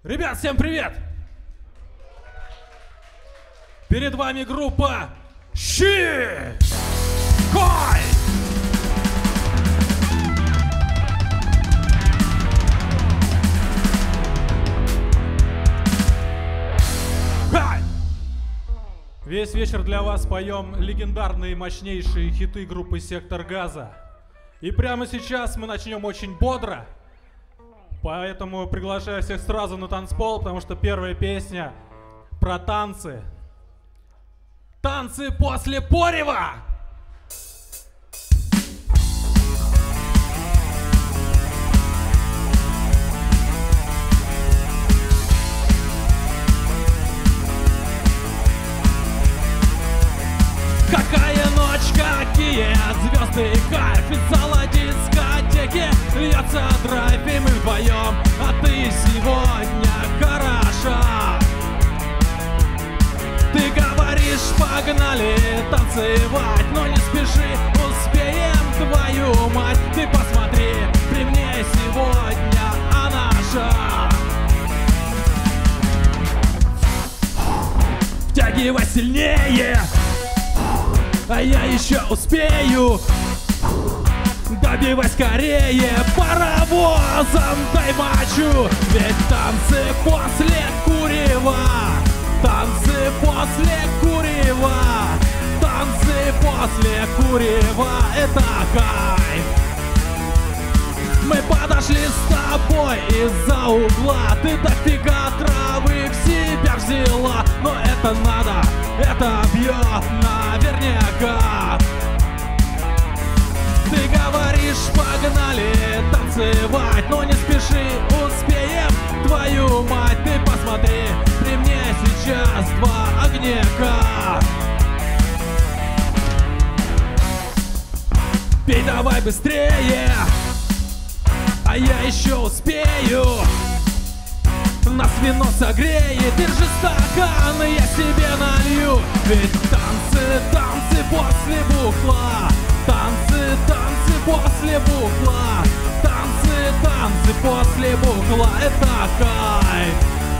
Ребят, всем привет! Перед вами группа Щи! Хой! Хай! Весь вечер для вас поем легендарные мощнейшие хиты группы «Сектор газа». И прямо сейчас мы начнем очень бодро. Поэтому приглашаю всех сразу на танцпол, потому что первая песня про танцы. Танцы после порева! Какая ночь, какие звезды, кайф из зала дискотеки. Льется драйв, и мы вдвоем, а ты сегодня хороша. Ты говоришь, погнали танцевать, но не спеши, успеем, твою мать. Ты посмотри, при мне сегодня она же. Втягивай сильнее, а я еще успею. Добивай скорее паровозом, дай мочу. Ведь танцы после курева, танцы после курева, танцы после курева — это кайф. Мы подошли с тобой из-за угла. Ты дофига травы в себя взяла. Но это надо, это бьет наверняка. Ты говоришь, погнали танцевать, но не спеши, успеем, твою мать. Ты посмотри, при мне сейчас два огняка. Пей давай быстрее, а я еще успею. Нас вино согреет, держи стакан, и я себе налью. Ведь танцы, танцы после бухла, танцы, танцы после бухла, танцы, танцы после бухла — это кайф.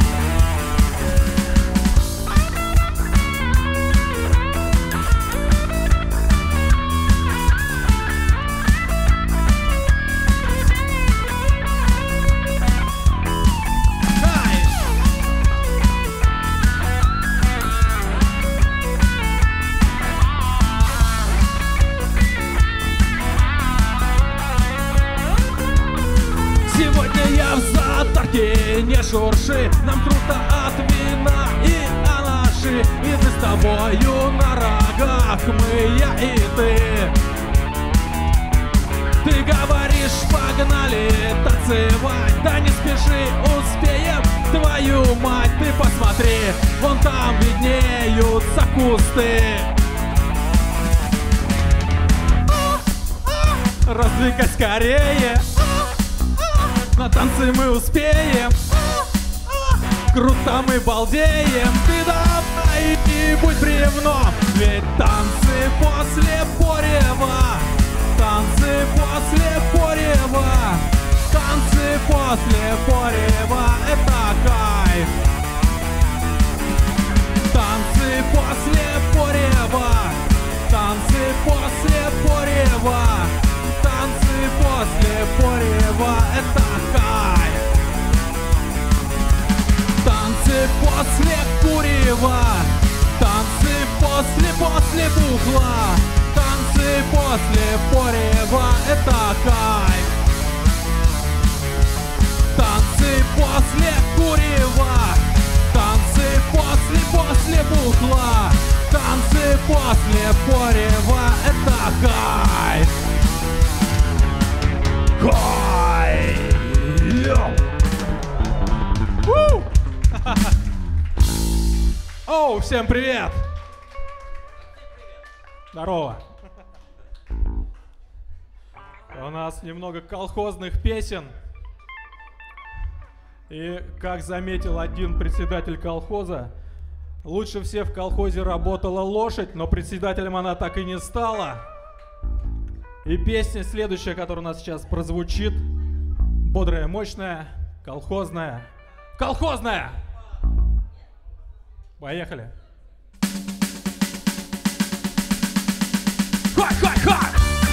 Не шурши, нам круто от вина и анаши. И мы с тобою на рогах, мы, я и ты. Ты говоришь, погнали танцевать, да не спеши, успеем, твою мать. Ты посмотри, вон там виднеются кусты. Раздвигай скорее, на танцы мы успеем. Круто мы балдеем. Ты давай и будь бревном. Ведь танцы после порева, танцы после порева, танцы после порева — это кайф. Танцы после порева, танцы после порева, танцы после порева — это кайф. Танцы после курева, танцы после бухла, танцы после порева — это кайф. Танцы после курева, танцы после бухла, танцы после порева — это кайф. Хай! Оу, всем привет! Здорово! У нас немного колхозных песен. И, как заметил один председатель колхоза, лучше всех в колхозе работала лошадь, но председателем она так и не стала. И песня следующая, которая у нас сейчас прозвучит, бодрая, мощная, колхозная, Колхозная. Поехали. Хай-хай-хай!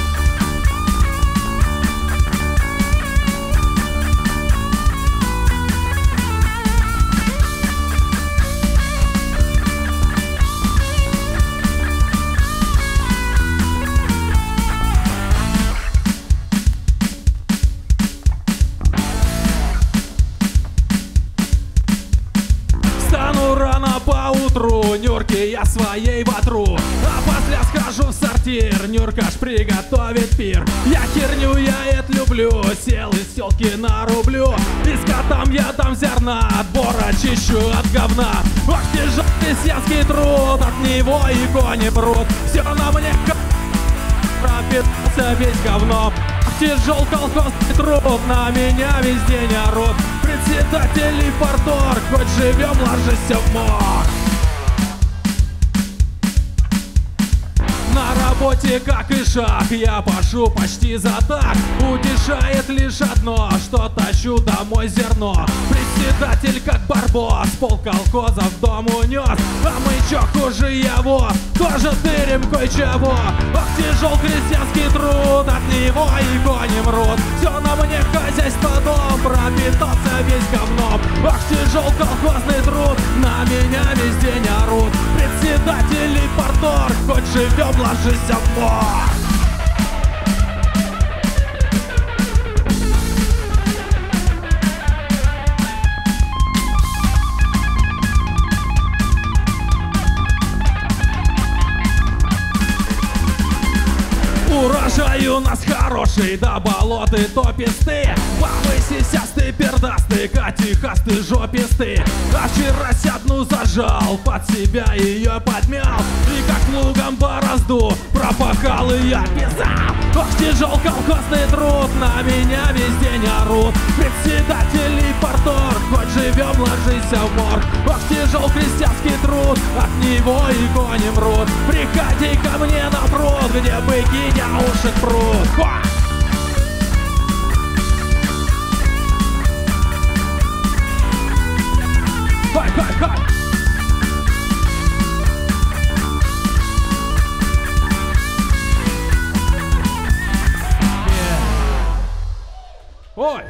Поутру Нюрки я своей вотру, а после схожу в сортир, Нюрка ж приготовит пир. Я херню, я это люблю, сел из селки нарублю, и скотам я дам зерна, двор очищу от говна. Ох, тяжел крестьянский труд, от него и кони прут, все на мне пропитался весь говном. Тяжел колхозный труд, на меня весь день орут. Председатель и порторг, хоть живем, ложись в морг. На работе как и шаг, я пашу почти за так. Утешает лишь одно, что тащу домой зерно. Председатель как барбос, пол колхоза в дом унес, а мы чё хуже его, тоже тырим кое-чего. Ох, тяжел крестьянский труд, от него и кони мрут. Все на мне хозяйство, дом пропитался весь говном. Ох, тяжел колхозный труд, на меня весь день орут. Председатель и порторг, хоть живем, ложись в морг. Урожай у нас хороший, да болоты тописты. Бабы сисясты, пердасты, катихасты, жописты. А вчера одну зажал, под себя ее подмял, и как лугом борозду пропахал и я писал. Ох, тяжел колхозный труд, на меня весь день орут. Председатель и порторг, хоть живем, ложись в морг. Ох, тяжел крестьянский труд, от него и кони мрут. Приходи ко мне на пруд, где быки ушек прут. Ха! Хай-хай-хай! Ой!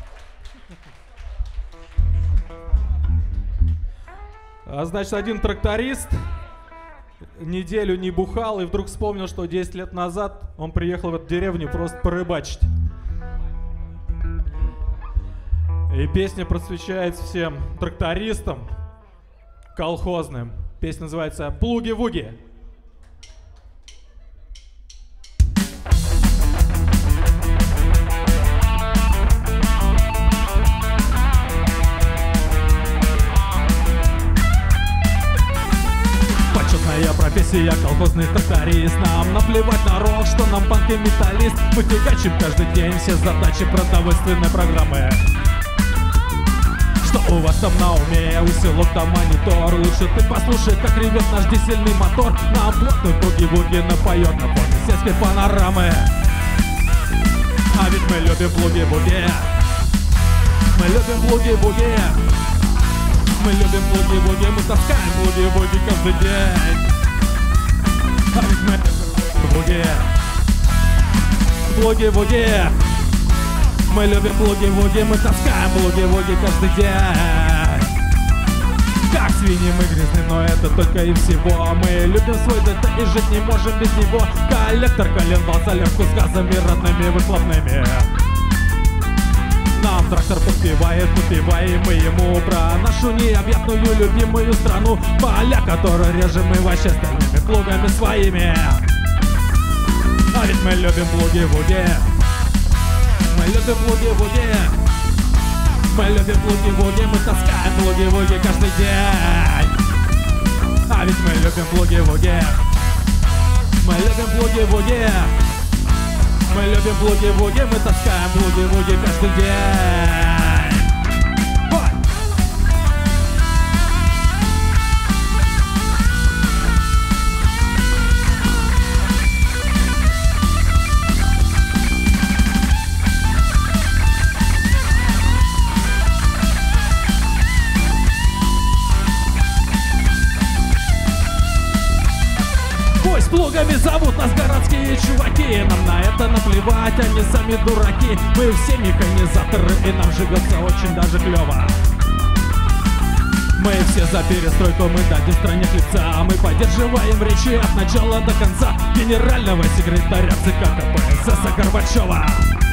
Значит, один тракторист неделю не бухал и вдруг вспомнил, что 10 лет назад он приехал в эту деревню просто порыбачить. И песня просвещает всем трактористам колхозным. Песня называется «Плуги-вуги». Профессия колхозный тракторист. Нам наплевать на рок, что нам панк и металлист. Мы фигачим каждый день все задачи продовольственной программы. Что у вас там на уме? Усилок там монитор. Лучше ты послушай, как ревет наш дизельный мотор. Нам плотный буги-буги напоет на фоне сельской панорамы. А ведь мы любим буги-буги. Мы любим буги-буги. Мы любим буги-буги. Мы таскаем буги-буги каждый день. А ведь мы буги, буги-буги. Мы любим буги-буги, мы таскаем буги-буги каждый день. Как свиньи мы грязны, но это только и всего. Мы любим свой ДТ и жить не можем без него. Коллектор коленвал, солярку с газами родными выхлопными. Нам трактор подпевает, подпеваем мы ему про нашу необъятную любимую страну. Поля, которые режем мы вообще стальными плугами своими. А ведь мы любим буги-вуги. Мы любим буги-вуги. Мы любим буги-вуги, мы таскаем буги-вуги каждый день. А ведь мы любим буги-вуги. Мы любим буги-вуги. Мы любим буги-вуги, мы таскаем буги-вуги каждый день. Ой! богами зовут нас городские чуваки. Нам на это наплевать, они сами дураки. Мы все механизаторы, и нам живется очень даже клево. Мы все за перестройку, мы дадим стране хлебца. Мы поддерживаем речи от начала до конца генерального секретаря ЦК КПСС Горбачева.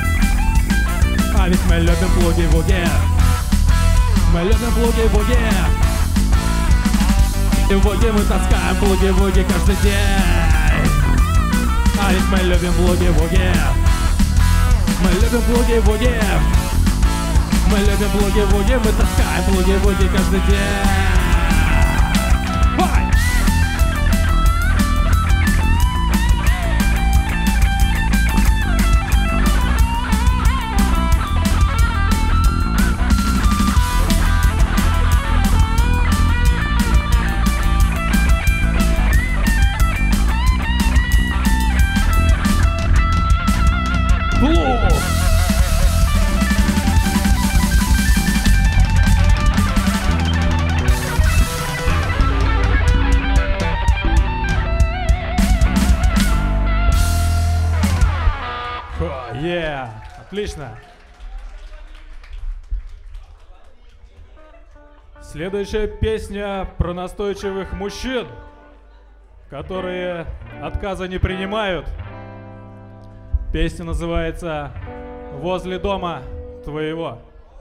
А ведь мы любим плуги-вуги. Мы любим плуги-вуги. И вуги мы таскаем, плуги-вуги каждый день. А ведь мы любим плуги-вуги. Мы любим плуги-вуги. Мы любим плуги-вуги, мы таскаем плуги-вуги каждый день. Ой! Отлично. Следующая песня про настойчивых мужчин, которые отказа не принимают. Песня называется «Возле дома твоего».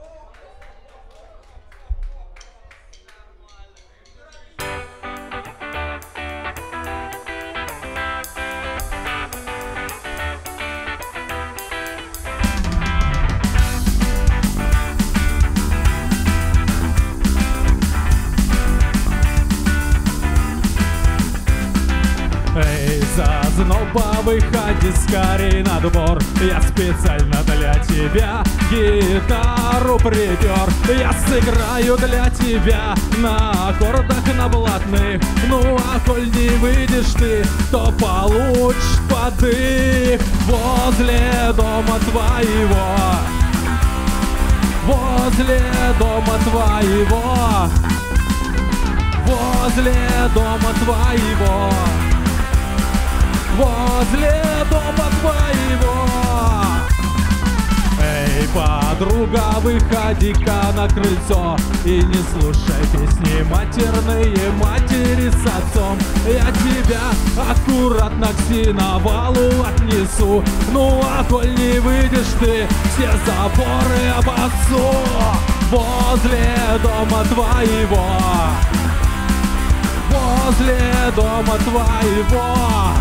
Зазноба, выходи скорей на двор. Я специально для тебя гитару припер. Я сыграю для тебя на аккордах на блатных. Ну а коль не выйдешь ты, то получишь подых возле дома твоего. Возле дома твоего. Возле дома твоего. Возле дома твоего. Эй, подруга, выходи-ка на крыльцо и не слушай песни матерные матери с отцом. Я тебя аккуратно к сеновалу отнесу. Ну а коль не выйдешь ты, все заборы обоссу. Возле дома твоего. Возле дома твоего.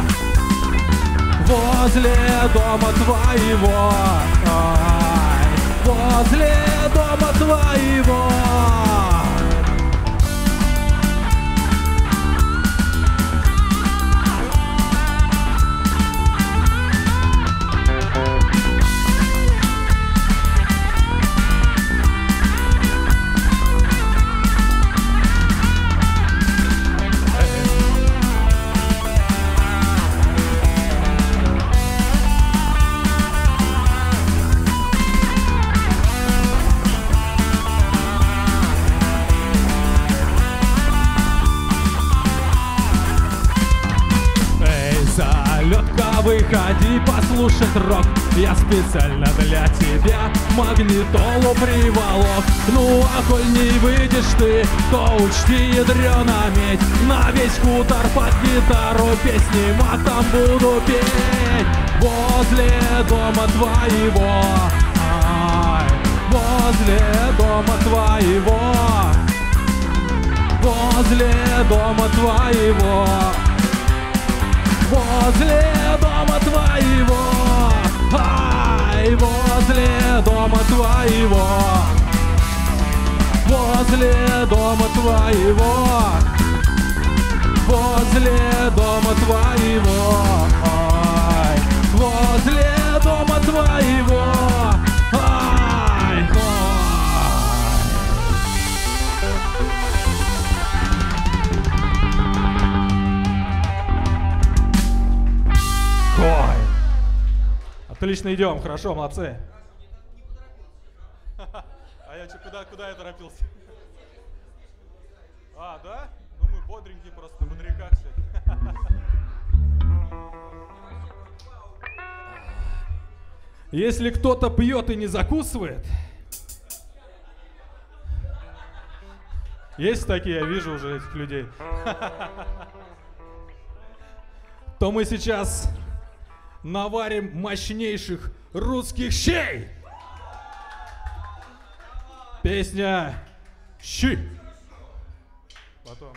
Возле дома твоего. Ай, возле дома твоего. Выходи послушать рок. Я специально для тебя магнитолу приволок. Ну а коль не выйдешь ты, то учти, ядрёна медь. На весь хутор под гитару песни матом буду петь. Возле дома твоего. Ай, возле дома твоего. Возле дома твоего. Возле дома твоего. Ай, возле дома твоего. Возле дома твоего. Возле дома твоего. Ай, возле дома твоего. Ай, ой. Отлично идем, хорошо, молодцы. А я куда я торопился? А, да? Ну мы бодренькие просто, на бодряках все. Если кто-то пьет и не закусывает, есть такие, я вижу уже этих людей, то мы сейчас наварим мощнейших русских щей. Песня «Щи». Потом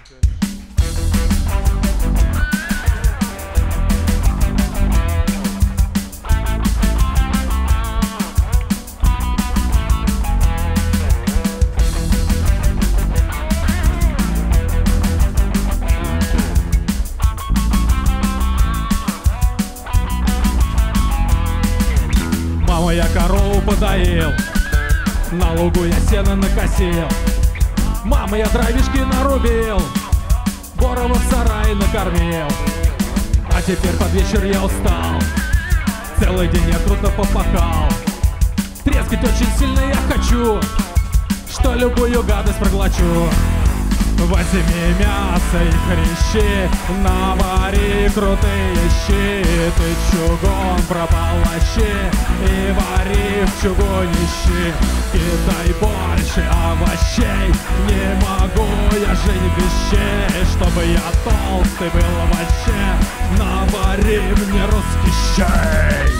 мама, я корову подоел, на лугу я сено накосил. Мама, я травишки нарубил, Борова в сарае накормил. А теперь под вечер я устал, целый день я трудно попахал. Трескать очень сильно я хочу, что любую гадость проглочу. Возьми мясо и хрящи, навари крутые щи. Ты чугун прополощи и вари в чугуне щи. Кидай больше овощей, не могу я жить без щей. Чтобы я толстый был вообще, навари мне русский щей.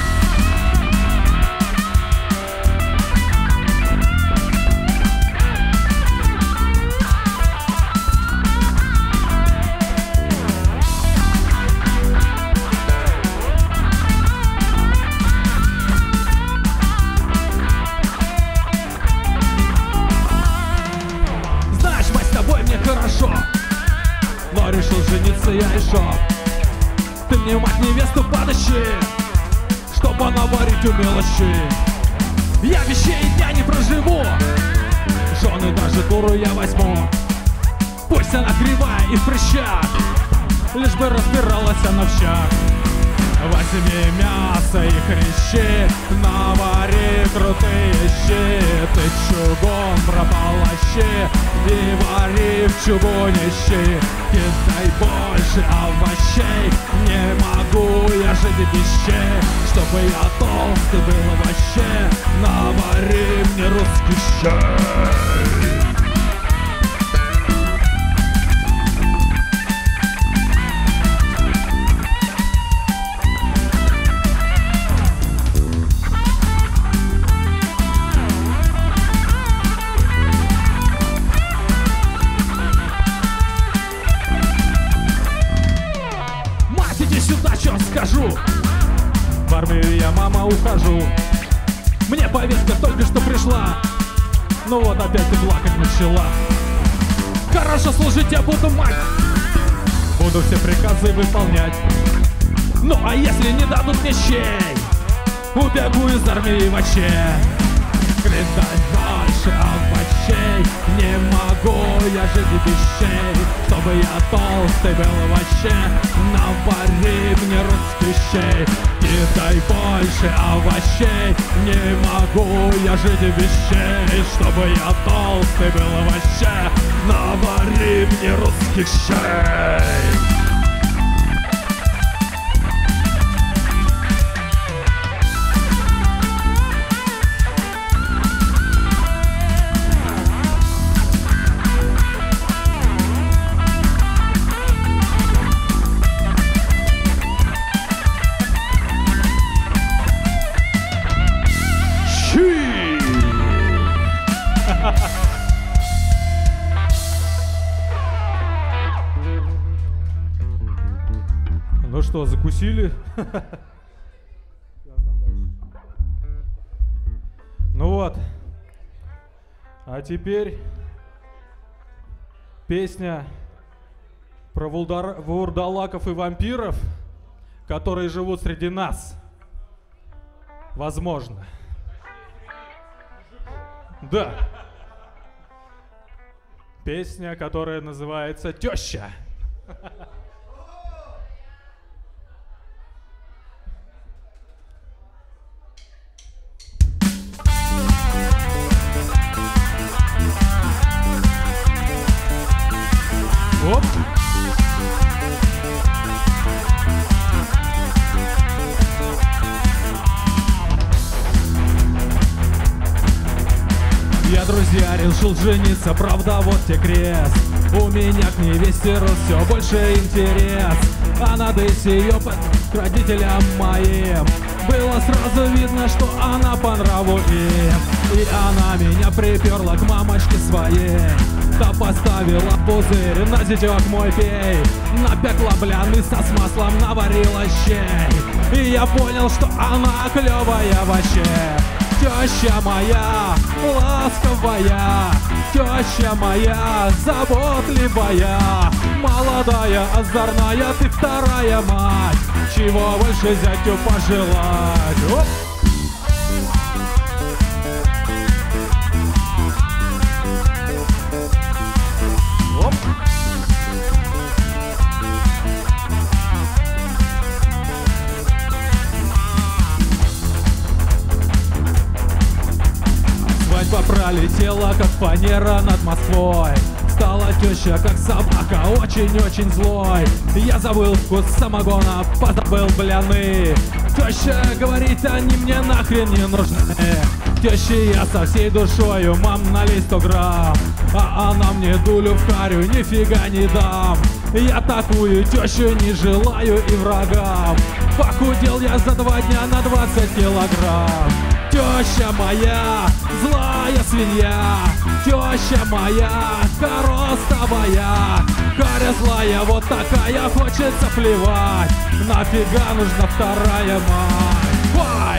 Но решил жениться я и шо. Ты мне, мать, невесту подыщи, чтоб она варить умела щи. Я вещей дня не проживу, жены даже дуру я возьму. Пусть она кривая и в прыщах, лишь бы разбиралась она в щах. Возьми мясо и хрящи, навари крутые щи. Ты чугун прополощи и вари в чугуне щи. Кидай больше овощей, не могу я жить без щей. Чтобы я толстый был вообще, навари мне русский щей. Скажу, в армию я, мама, ухожу. Мне повестка только что пришла, ну вот опять ты плакать начала. Хорошо служить я буду, мать, буду все приказы выполнять. Ну а если не дадут мне щей, убегу из армии вообще. Кидай больше овощей, не могу я жить без щей. Чтобы я толстый был вообще, навари мне русский щей. Кидай больше овощей, не могу я жить без щей. Чтобы я толстый был вообще, навари мне русских щей. Ну что, закусили? Ну вот. А теперь песня про вурдалаков и вампиров, которые живут среди нас. Возможно. Да. Песня, которая называется «Теща». Оп. Я решил жениться, правда вот те крест. У меня к невесте рос все больше интерес. А надысь ее к родителям моим. Было сразу видно, что она по нраву им. И она меня приперла к мамочке своей. Та поставила пузырь на зятек мой пей. Напекла бляныса с маслом, наварила щей. И я понял, что она клевая вообще. Теща моя ласковая, теща моя заботливая, молодая, озорная, ты вторая мать. Чего больше зятю пожелать? Оп! Свадьба пролетела, как фанера над Москвой. Стала теща, как собака, очень-очень злой. Я забыл вкус самогона, позабыл бляны. Теща говорит, они мне нахрен не нужны. Тещи я со всей душою, мам, налей 100 грамм. А она мне дулю в харю, нифига не дам. Я такую тещу не желаю и врагам. Похудел я за 2 дня на 20 килограмм. Теща моя злая свинья, теща моя коростовая. Харя злая вот такая, хочется плевать. Нафига нужна вторая мать? Ой!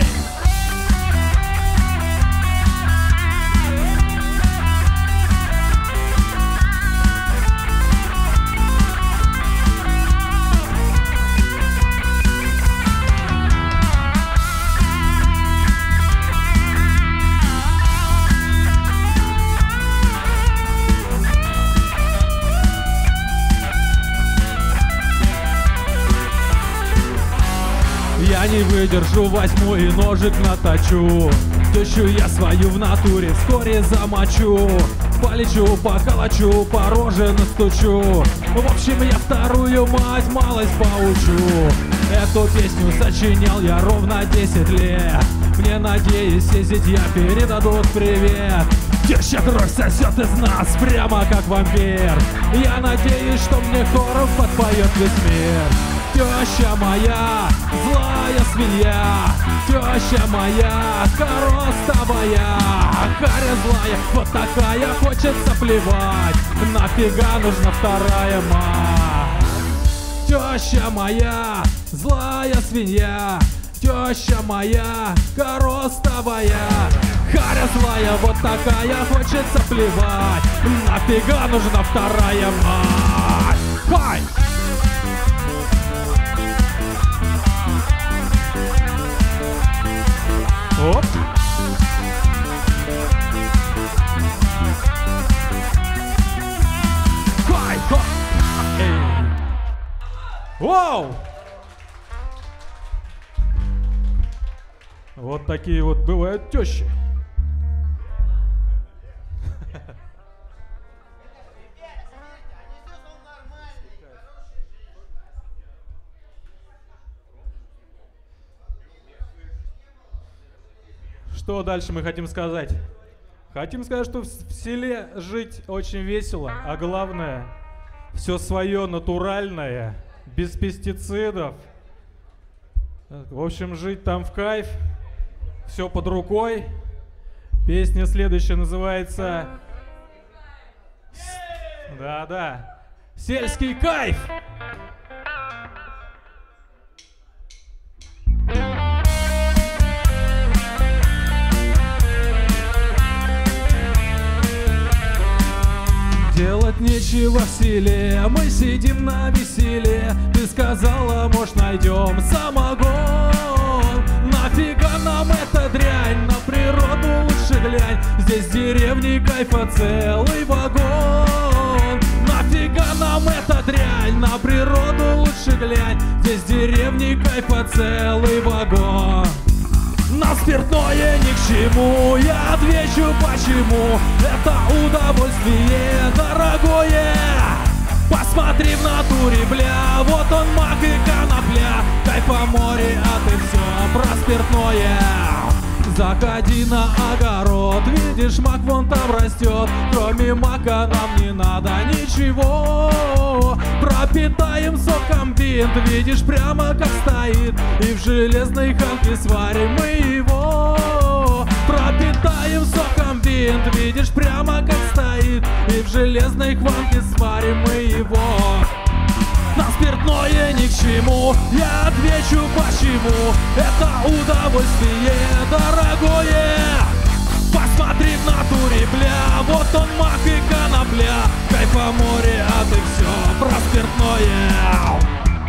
Я не выдержу, возьму и ножик наточу. Тещу я свою в натуре вскоре замочу. Полечу, поколочу, по роже настучу. В общем, я вторую мать малость поучу. Эту песню сочинял я ровно 10 лет. Мне, надеюсь, все зятья передадут привет. Теща кровь сосет из нас, прямо как вампир. Я надеюсь, что мне хором подпоет весь мир. Теща моя злая свинья, теща моя коростовая. Харя злая вот такая, хочется плевать. Нафига нужна вторая мать? Теща моя злая свинья, теща моя коростовая. Харя злая вот такая, хочется плевать. Нафига нужна вторая мать? Хай! Оп. Хай, хай. Эй. Вау! Вот такие вот бывают тещи. Что дальше мы хотим сказать? Хотим сказать, что в селе жить очень весело, а главное, все свое натуральное, без пестицидов. В общем, жить там в кайф, все под рукой. Песня следующая называется... Да-да, «Сельский кайф». Делать нечего в селе, мы сидим на веселе. Ты сказала, может, найдем самогон. Нафига нам эта дрянь, на природу лучше глянь. Здесь в деревне кайфа целый вагон. Нафига нам эта дрянь, на природу лучше глянь. Здесь в деревне кайфа целый вагон. На спиртное ни к чему, я отвечу почему. Это удовольствие дорогое. Посмотри в натуре, бля, вот он мак и конопля. Кайф по море, а ты все про спиртное. Заходи на огород, видишь, мак вон там растет. Кроме мака нам не надо ничего. Пропитаем соком винт, видишь, прямо как стоит. И в железной ханке сварим мы его. Пропитаем соком винт, видишь, прямо как стоит. И в железной хванке сварим мы его. На спиртное ни к чему, я отвечу почему. Это удовольствие дорогое. Посмотри в натуре, бля, вот он мак и конопля. Кайфа море, а ты все про спиртное.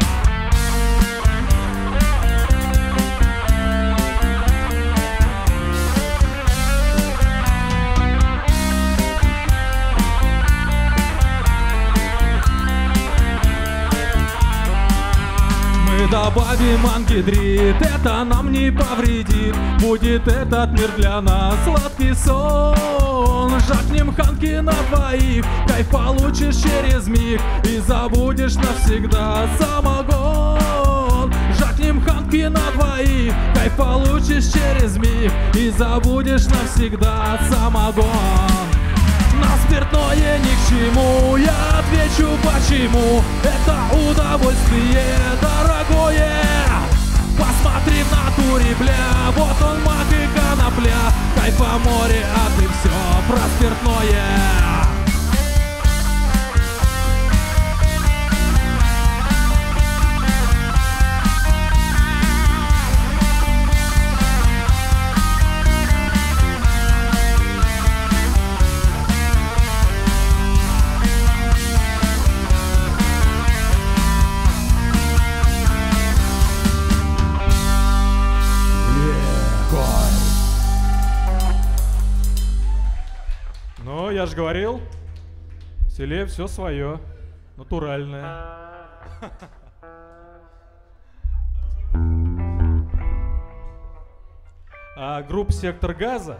Добавим ангидрид, это нам не повредит. Будет этот мир для нас сладкий сон. Жахнем ханки на двоих, кайф получишь через миг и забудешь навсегда самогон. Жахнем ханки на двоих, кайф получишь через миг и забудешь навсегда самогон. На спиртное ни к чему, я отвечу почему. Это удовольствие дорогое. Посмотри в натуре, бля, вот он мак и конопля. Кайфа море, а ты все про спиртное. Я же говорил, в селе все свое, натуральное. Группа «Сектор газа»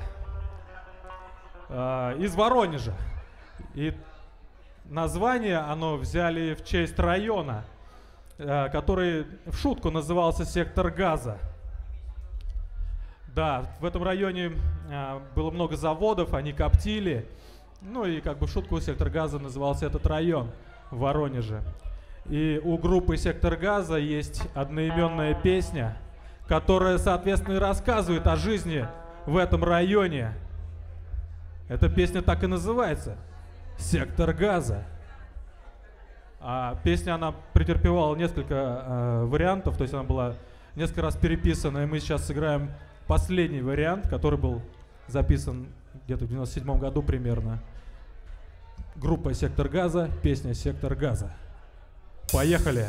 из Воронежа. И название оно взяли в честь района, который в шутку назывался «Сектор газа». Да, в этом районе было много заводов, они коптили. Ну и как бы в шутку «Сектор газа» назывался этот район в Воронеже. И у группы «Сектор газа» есть одноименная песня, которая, соответственно, и рассказывает о жизни в этом районе. Эта песня так и называется «Сектор газа». А песня, она претерпевала несколько вариантов, то есть она была несколько раз переписана, и мы сейчас сыграем последний вариант, который был записан где-то в 97 году примерно. Группа «Сектор газа», песня «Сектор газа». Поехали!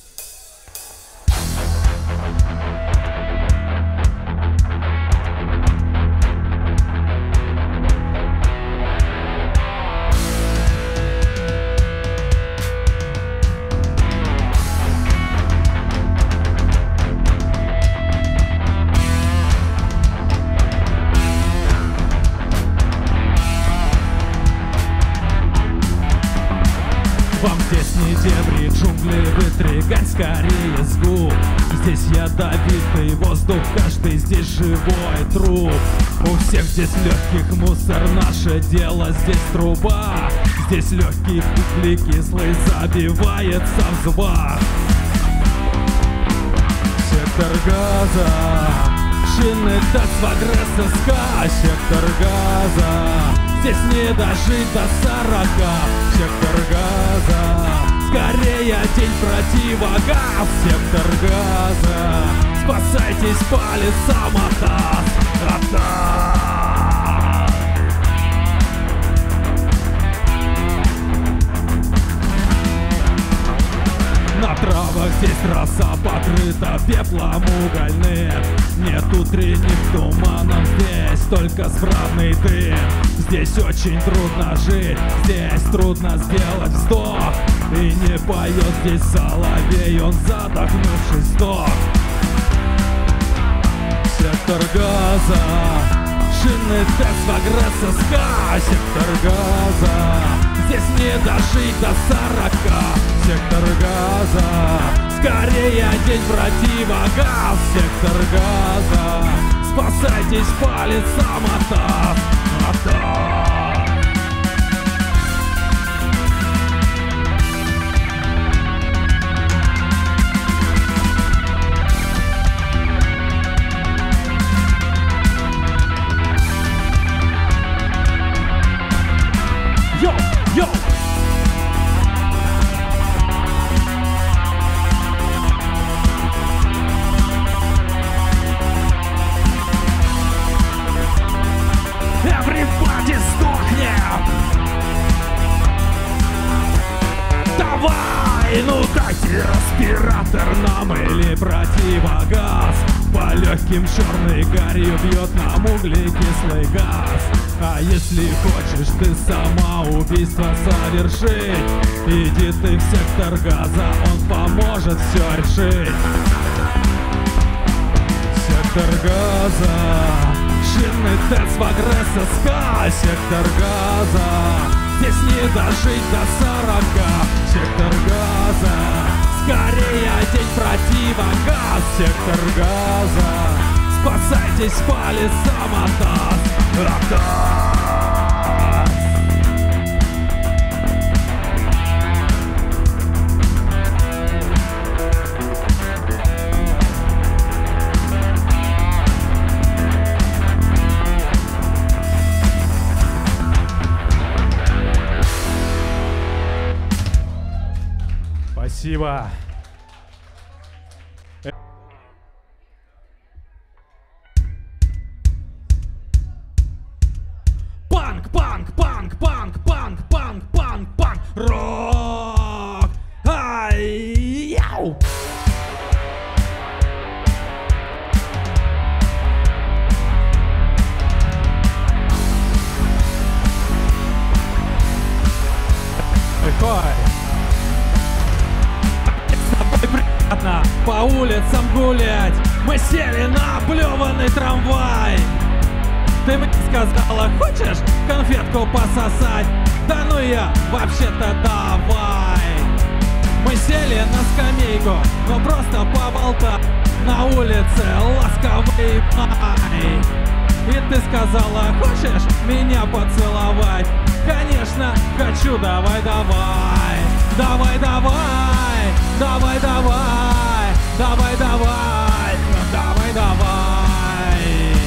Вам здесь не дебри, джунгли, вытригань скорее с губ. Здесь ядовитый воздух, каждый здесь живой труп. У всех здесь легких мусор, наше дело здесь труба. Здесь легкий углекислый забивается в зубах. Сектор газа, шинный тест в агрессорска. Сектор газа, здесь не дожить до 40. Сектор газа, скорее день противогаз. Сектор газа, спасайтесь, палец самотаз. На травах здесь роса покрыта пеплом угольным. Нет утренних туманов, здесь только справный дым. Здесь очень трудно жить, здесь трудно сделать вздох. И не поет здесь соловей, он задохнувшись сдох. Сектор газа, шинный тест в агрессорска. Сектор газа, здесь не дожить до 40. Сектор газа, скорее день противогаз. Сектор газа, Спасайтесь, палец самотас. Йоу, йоу! Everybody сдохнем! Давай! Ну дайте респиратор нам или противогаз. По легким черной гарью бьет нам углекислый газ. А если хочешь ты самоубийство совершить, иди ты в сектор газа, он поможет все решить. Сектор газа, шинный тест в агрессорска. Сектор газа, здесь не дожить до 40. Сектор газа, скорее одень противогаз. Сектор газа, спасайтесь, палец самотас. Спасибо. Панк, панк, панк, панк, панк, панк, панк, панк, рок. Ай, яу. Приятно по улицам гулять. Мы сели на облеванный трамвай. Ты мне сказала, хочешь конфетку пососать? Да ну я вообще-то давай. Мы сели на скамейку, но просто поболтать. На улице ласковый май. И ты сказала, хочешь меня поцеловать? Конечно, хочу, давай, давай. Давай, давай, давай, давай, давай, давай, давай, давай.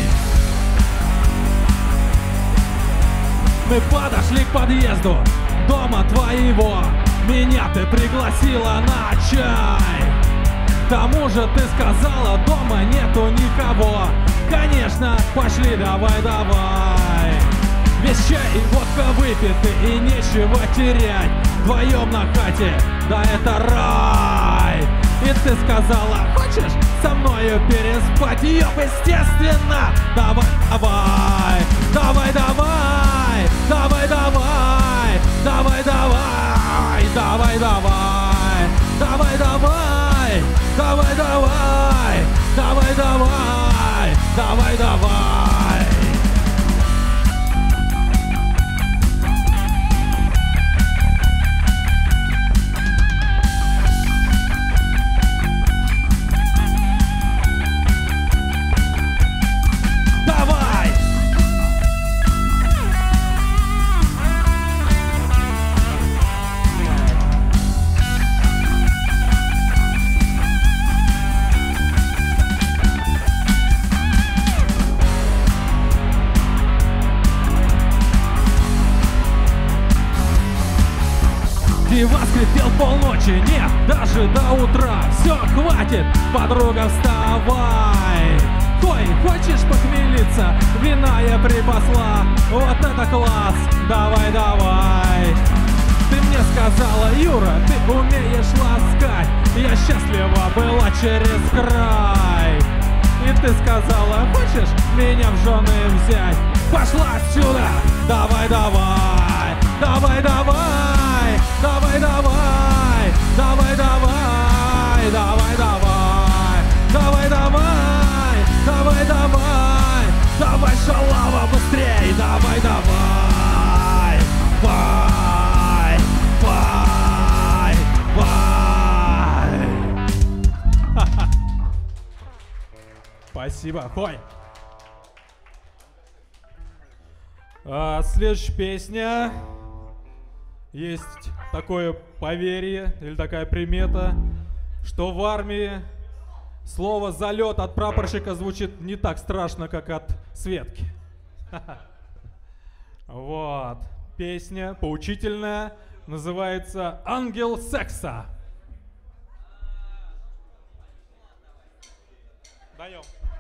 Мы подошли к подъезду дома твоего. Меня ты пригласила на чай. К тому же ты сказала, дома нету никого. Конечно, пошли, давай, давай. Весь чай и водка выпиты и нечего терять. Вдвоем на хате, да это рай. И ты сказала, хочешь со мною переспать? Ёб, естественно, давай, давай, давай, давай, давай, давай, давай, давай, давай, давай, давай, давай, давай, давай, давай, давай, давай, давай. Диван скрипел полночи, нет, даже до утра. Все, хватит, подруга, вставай. Ой, хочешь похмелиться? Вина я припасла. Вот это класс, давай, давай. Ты мне сказала, Юра, ты умеешь ласкать. Я счастлива была через край. И ты сказала, хочешь меня в жены взять? Пошла отсюда, давай, давай, давай, давай, давай, давай, давай, давай, давай, давай, давай, давай, давай, давай, давай, шалава, быстрей, давай, давай, вай, вай, вай. Спасибо, хой. Следующая песня. Есть такое поверье или такая примета, что в армии слово «залет» от прапорщика звучит не так страшно, как от Светки. Вот. Песня поучительная, называется «Ангел секса». Даем.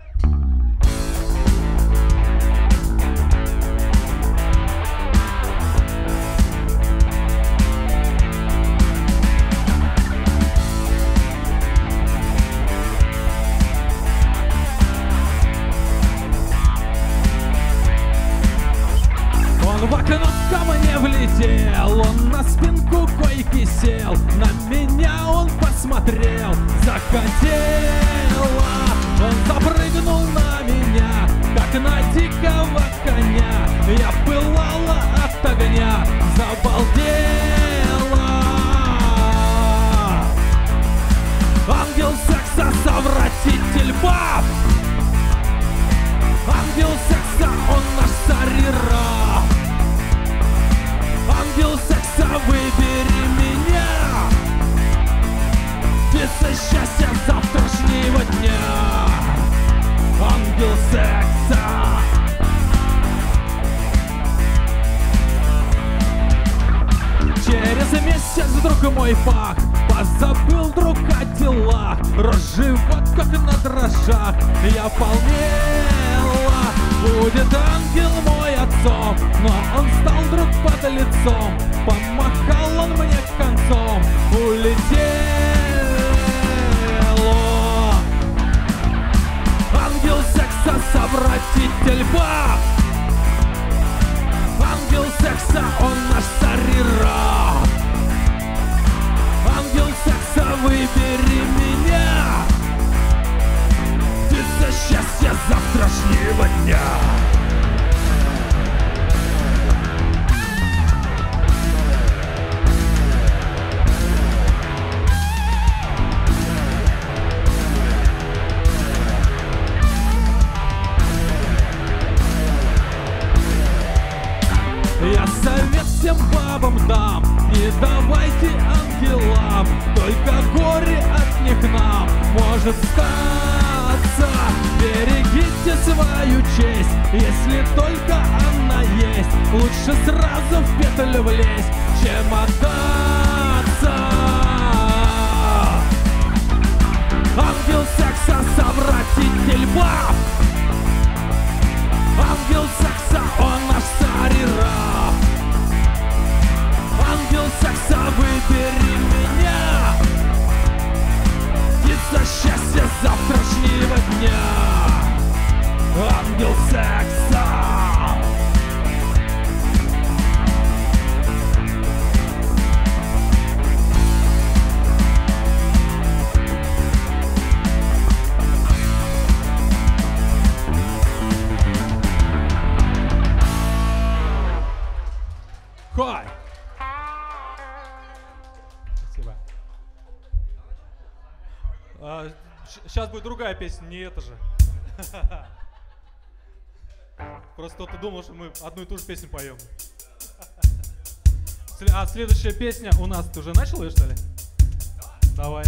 Он в окно ко мне влетел, он на спинку койки сел, на меня он посмотрел, захотела. Он запрыгнул на меня, как на дикого коня. Я пылала от огня, забалдела. Ангел секса, совратитель баб. Ангел секса, он наш царь и раб. Ангел секса, выбери меня. Птица счастья завтрашнего дня. Ангел секса. Через месяц вдруг мой пах позабыл вдруг о делах. Рос живот как на дрожжах. Я полнела. Будет ангел мой отцом, но он стал вдруг под лицом. Помахал он мне концом. Улетело. Ангел секса, совратитель баб. Ангел секса, он наш царь и раб. Ангел секса, выбери меня. Птица счастья завтрашнего дня. Я совет всем бабам дам: не давайте ангелам, только горе от них нам может статься. Берегите свою честь, если только она есть. Лучше сразу в петлю влезть, чем отдаться. Ангел секса, совратитель баб. Ангел секса, он наш царь и раб. Ангел секса, выбери меня. Птица счастья завтрашнего дня. Ангел секса. Хай! Спасибо. Сейчас будет другая песня, не эта же. Просто кто-то думал, что мы одну и ту же песню поем. А следующая песня у нас, ты уже начал ее, что ли? Давай.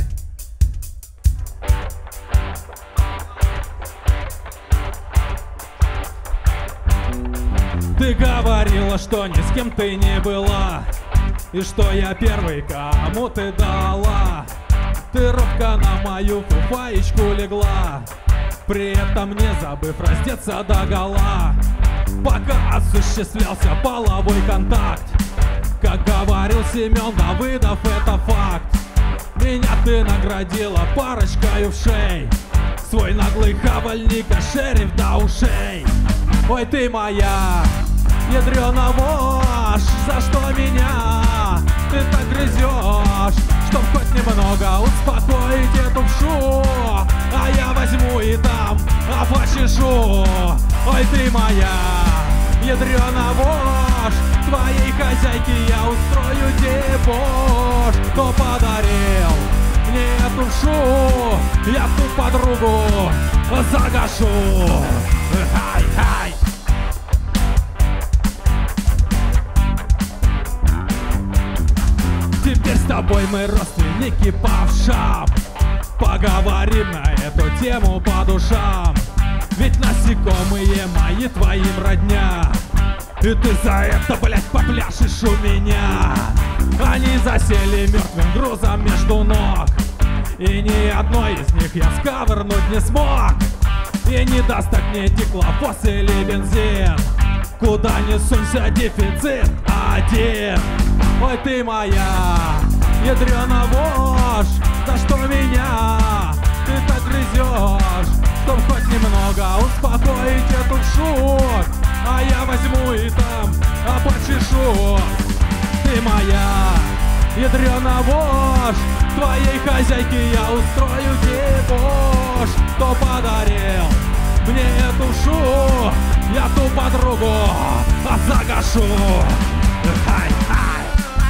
Ты говорила, что ни с кем ты не была, и что я первый, кому ты дала. Ты робко на мою фуфаечку легла, при этом не забыв раздеться догола. Пока осуществлялся половой контакт, как говорил Семен Давыдов, это факт. Меня ты наградила парочкой ушей, свой наглый хавальник, а шериф до ушей. Ой, ты моя ядрёна вошь, за что меня ты так грызешь? Чтоб хоть немного успокоить эту вшу, а я возьму и там опочешу. Ой, ты моя ядрёна вошь, твоей хозяйке я устрою дебош. Кто подарил мне эту вшу, я ту подругу загашу. Хай-хай. Ой, мы родственники по вшам, поговорим на эту тему по душам. Ведь насекомые мои твоим родня, и ты за это, блядь, попляшешь у меня. Они засели мертвым грузом между ног, и ни одной из них я сковырнуть не смог. И не даст так мне диклофос или бензин, куда не сунься, дефицит один. Ой, ты моя ядрёна вошь, за что меня ты так грызешь? Чтоб хоть немного успокоить эту шут, а я возьму и там почешу. Ты моя ядрёна вошь, твоей хозяйке я устрою дебош. Кто подарил мне эту шу, я ту подругу загашу. Хай-хай.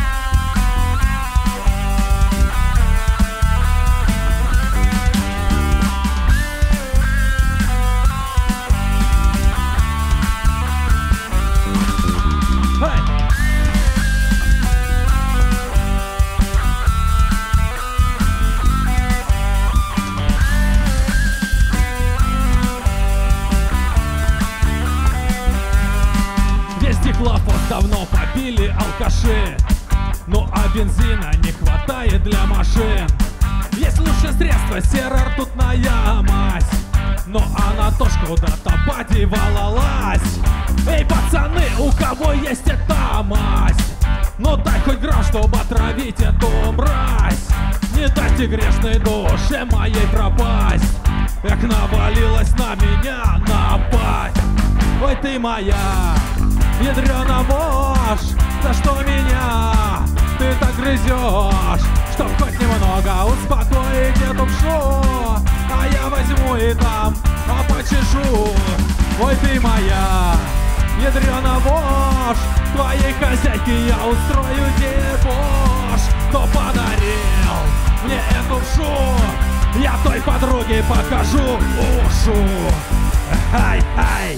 Давно попили алкаши, ну а бензина не хватает для машин. Есть лучшее средство, серо-ртутная мазь, но она тоже куда-то подевалалась. Эй, пацаны, у кого есть эта мазь? Ну дай хоть грамм, чтобы отравить эту мразь. Не дайте грешной душе моей пропасть, как навалилась на меня напасть. Ой, ты моя ядрёна вошь, за что меня ты так грызешь? Чтоб хоть немного успокоить эту вшу, а я возьму и там почешу. Ой, ты моя ядрёна вошь, твоей хозяйке я устрою дебош. Кто подарил мне эту вшу, я той подруге покажу ушу. Ай-ай.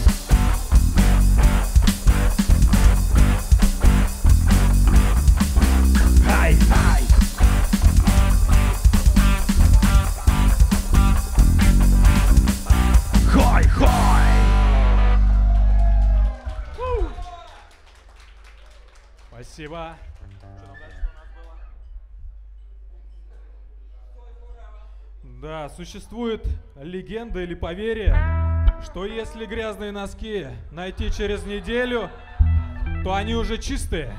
Ай-ай. Хой-хой. Спасибо. Да, существует легенда или поверье, что если грязные носки найти через неделю, то они уже чистые.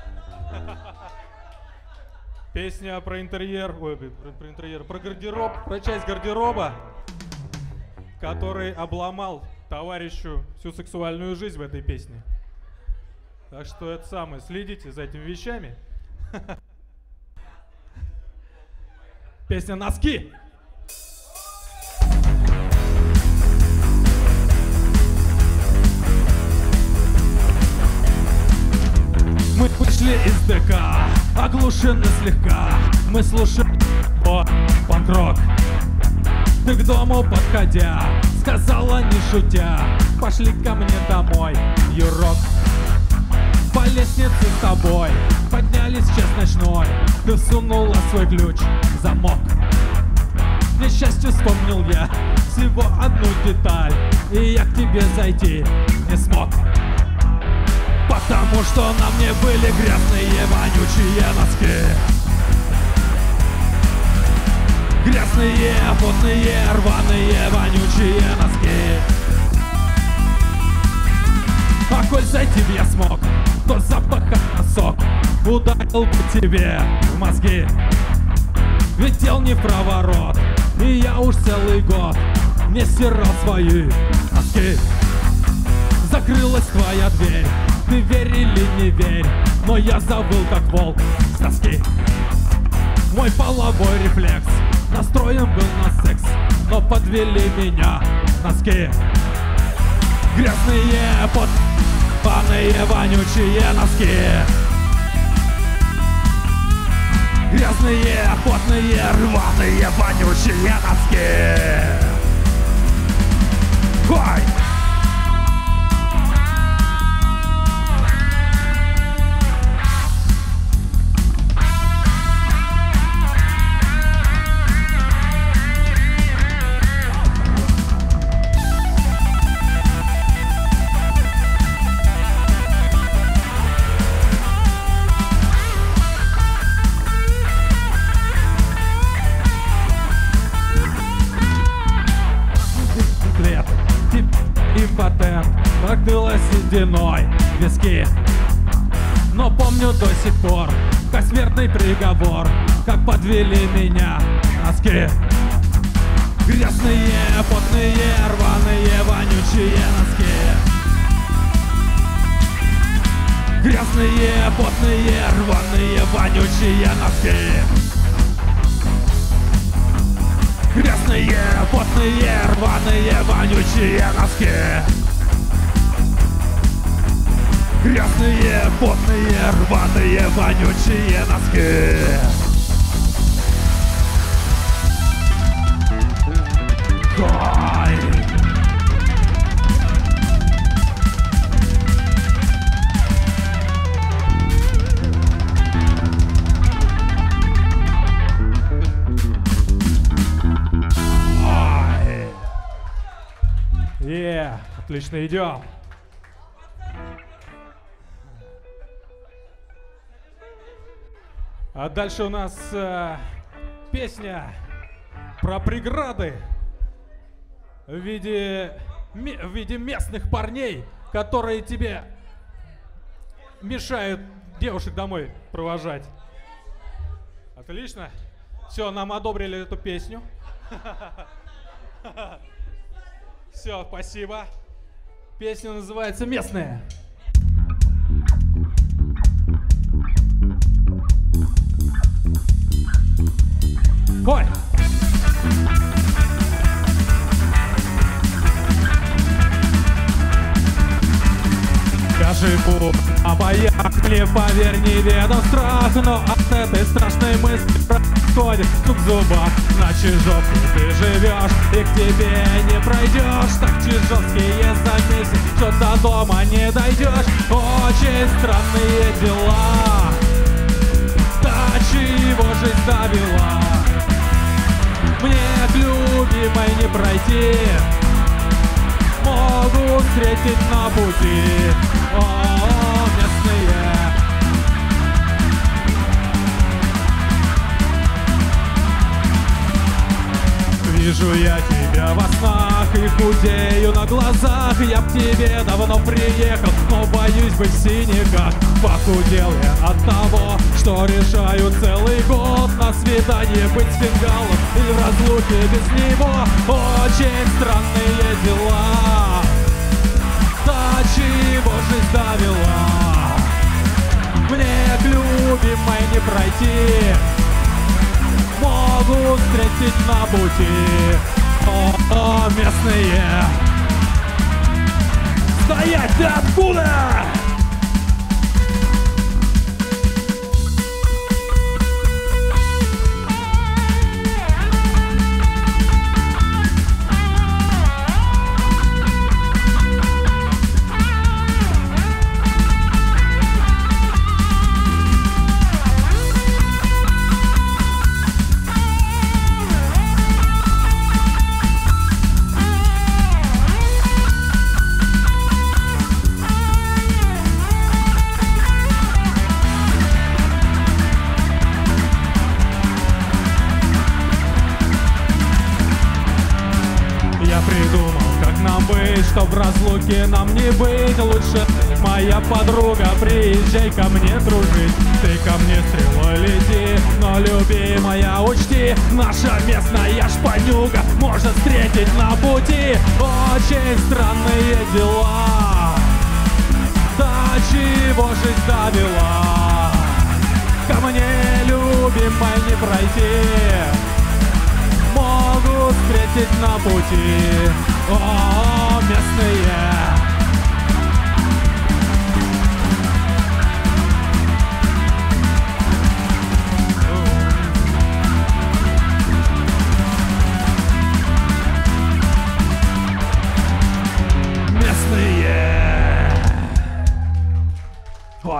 Песня про интерьер, про гардероб, про часть гардероба, который обломал товарищу всю сексуальную жизнь в этой песне. Так что это самое, следите за этими вещами. Песня «Носки». Мы вышли из ДК, оглушены слегка. Мы слушаем панк-рок. Ты к дому подходя сказала, не шутя: пошли ко мне домой, Юрок. По лестнице с тобой поднялись в час ночной. Ты всунула свой ключ в замок. К несчастью вспомнил я всего одну деталь, и я к тебе зайти не смог. Потому что на мне были грязные, вонючие носки. Грязные, потные, рваные, вонючие носки. А коль зайти б я смог, то запах от носок ударил бы тебе в мозги. Ведь дел не в проворот, и я уж целый год не стирал свои носки. Закрылась твоя дверь, ты верь или не верь, но я завыл как волк с тоски. Мой половой рефлекс настроен был на секс, но подвели меня носки. Грязные, потные, вонючие носки. Грязные, потные, рваные, вонючие носки. Ой! импотент, покрыла сединой виски. Но помню до сих пор, как смертный приговор, как подвели меня носки. Грязные, потные, рваные, вонючие носки. Грязные, потные, рваные, вонючие носки. Грязные, потные, рваные, вонючие носки. Грязные, потные, рваные, вонючие носки. Хай! Отлично, идем. А дальше у нас песня про преграды в виде местных парней, которые тебе мешают девушек домой провожать. Отлично. Все, нам одобрили эту песню. Все, спасибо. Песня называется «Местная». Ой! Скажи, а поехали, поверь, не ведом страх, но от этой страшной мысли происходит зуб в зубах. На Чижовке ты живешь и к тебе не пройдешь, так чижовские замеси, что до дома не дойдешь. Очень странные дела, да чего жизнь довела. Мне к любимой не пройти, могу встретить на пути. О, местные. Вижу я тебя во снах и худею на глазах. Я к тебе давно приехал, но боюсь быть в синяках. Похудел я от того, что решаю целый год на свидание быть с фингалом и в разлуке без него. Очень странные дела, до чего жизнь довела. Мне к любимой не пройти, могу встретить на пути. О, местные. Стоять, ты откуда? Чтоб в разлуке нам не быть, лучше моя подруга, приезжай ко мне дружить. Ты ко мне стрелой лети, но, любимая, учти, наша местная шпанюга может встретить на пути. Очень странные дела, до чего жизнь довела. Ко мне, любимой, не пройти, могу встретить на пути. О, местные. Местные. Ой.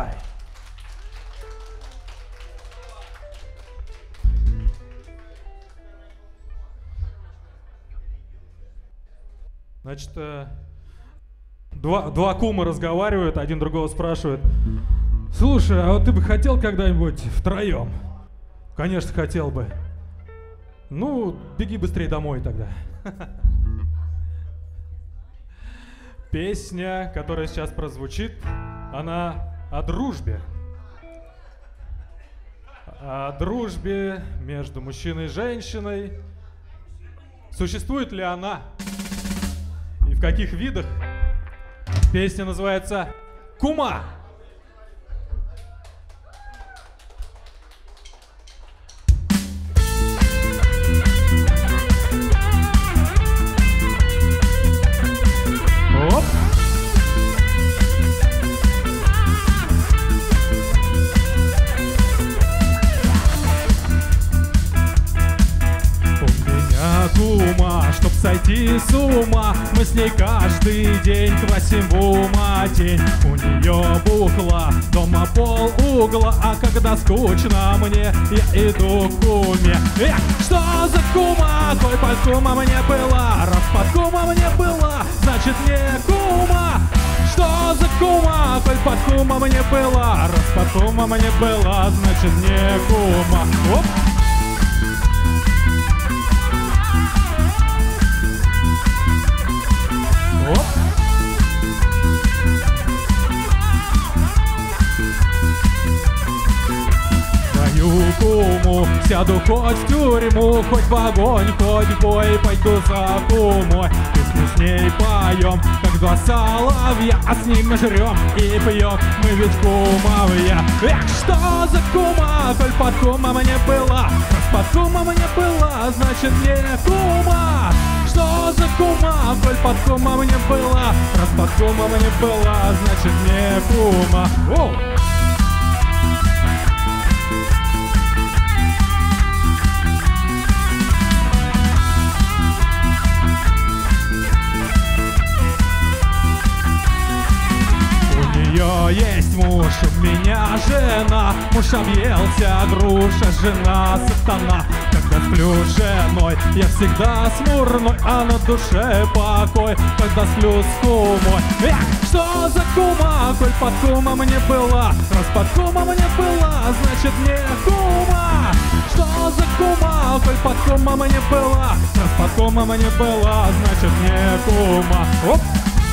Значит, два кума разговаривают, один другого спрашивает: слушай, а вот ты бы хотел когда-нибудь втроем? Конечно, хотел бы. Ну, беги быстрее домой тогда. Песня, которая сейчас прозвучит, она о дружбе. О дружбе между мужчиной и женщиной. Существует ли она? И в каких видах? Песня называется «Кума». Оп! Кума, чтоб сойти с ума, мы с ней каждый день красим в ума тень. У нее бухла, дома пол угла, а когда скучно мне, я иду к куме. Эх, что за кума, коль под кума мне была, раз под кума мне была, значит не кума. Что за кума, коль под кума мне была, раз под кума мне была, значит не кума. Оп! Оп. Твою куму сяду хоть в тюрьму, хоть в огонь, хоть в бой, пойду за кумой. Песню с ней поем, как два соловья, а с ними жрем и пьем, мы ведь кумовья. Эх, что за кума, коль под кума мне была, раз под кума мне была, значит не кума. Что за кума, коль под кума мне была, раз под кума мне была, значит не кума. Оу! Есть муж, у меня жена, муж объелся, груша, жена, сатана. Когда сплю с женой, я всегда смурной, а на душе покой, когда сплю с кумой. Эх, что за кума, коль под кума мне была, раз под кума мне была, значит не кума. Что за кума, коль под кума мне была, раз под кума мне была, значит не кума. Оп!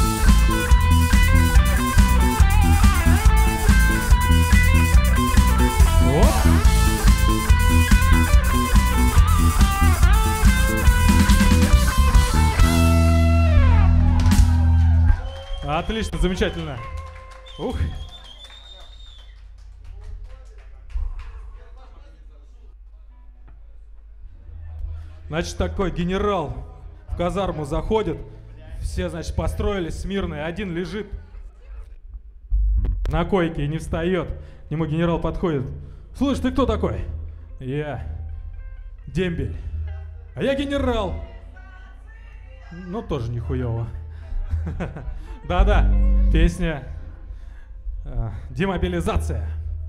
Отлично, замечательно. Ух. Значит, такой генерал в казарму заходит. Все, значит, построились смирно. Один лежит на койке и не встает. К нему генерал подходит. Слышь, ты кто такой? Я дембель. А я генерал. Ну, тоже нихуево. Да-да, песня «Демобилизация».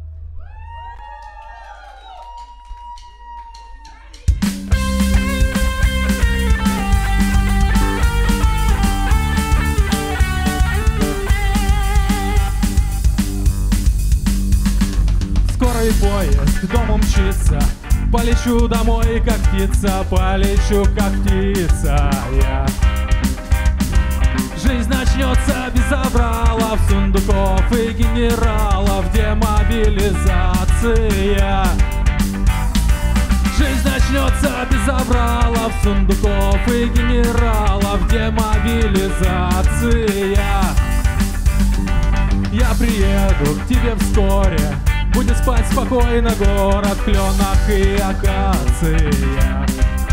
Скорый поезд к дому мчится, полечу домой, как птица, полечу, как птица я. Жизнь начнется без забралов, сундуков и генералов, демобилизация. Жизнь начнется без забралов, сундуков и генералов, демобилизация. Я приеду к тебе вскоре, будет спать спокойно город, кленах и акация.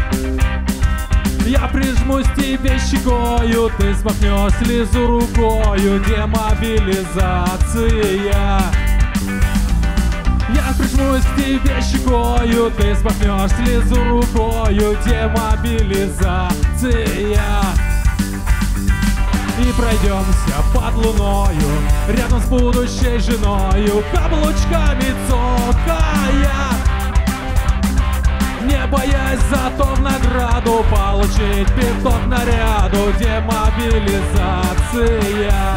Я прижмусь тебе щекою, ты смахнешь слезу рукою, демобилизация. Я прижмусь к тебе щекою, ты смахнешь слезу рукою, демобилизация. И пройдемся под луною, рядом с будущей женою, каблучками цокая, не боясь зато в награду получить пяток наряду, демобилизация.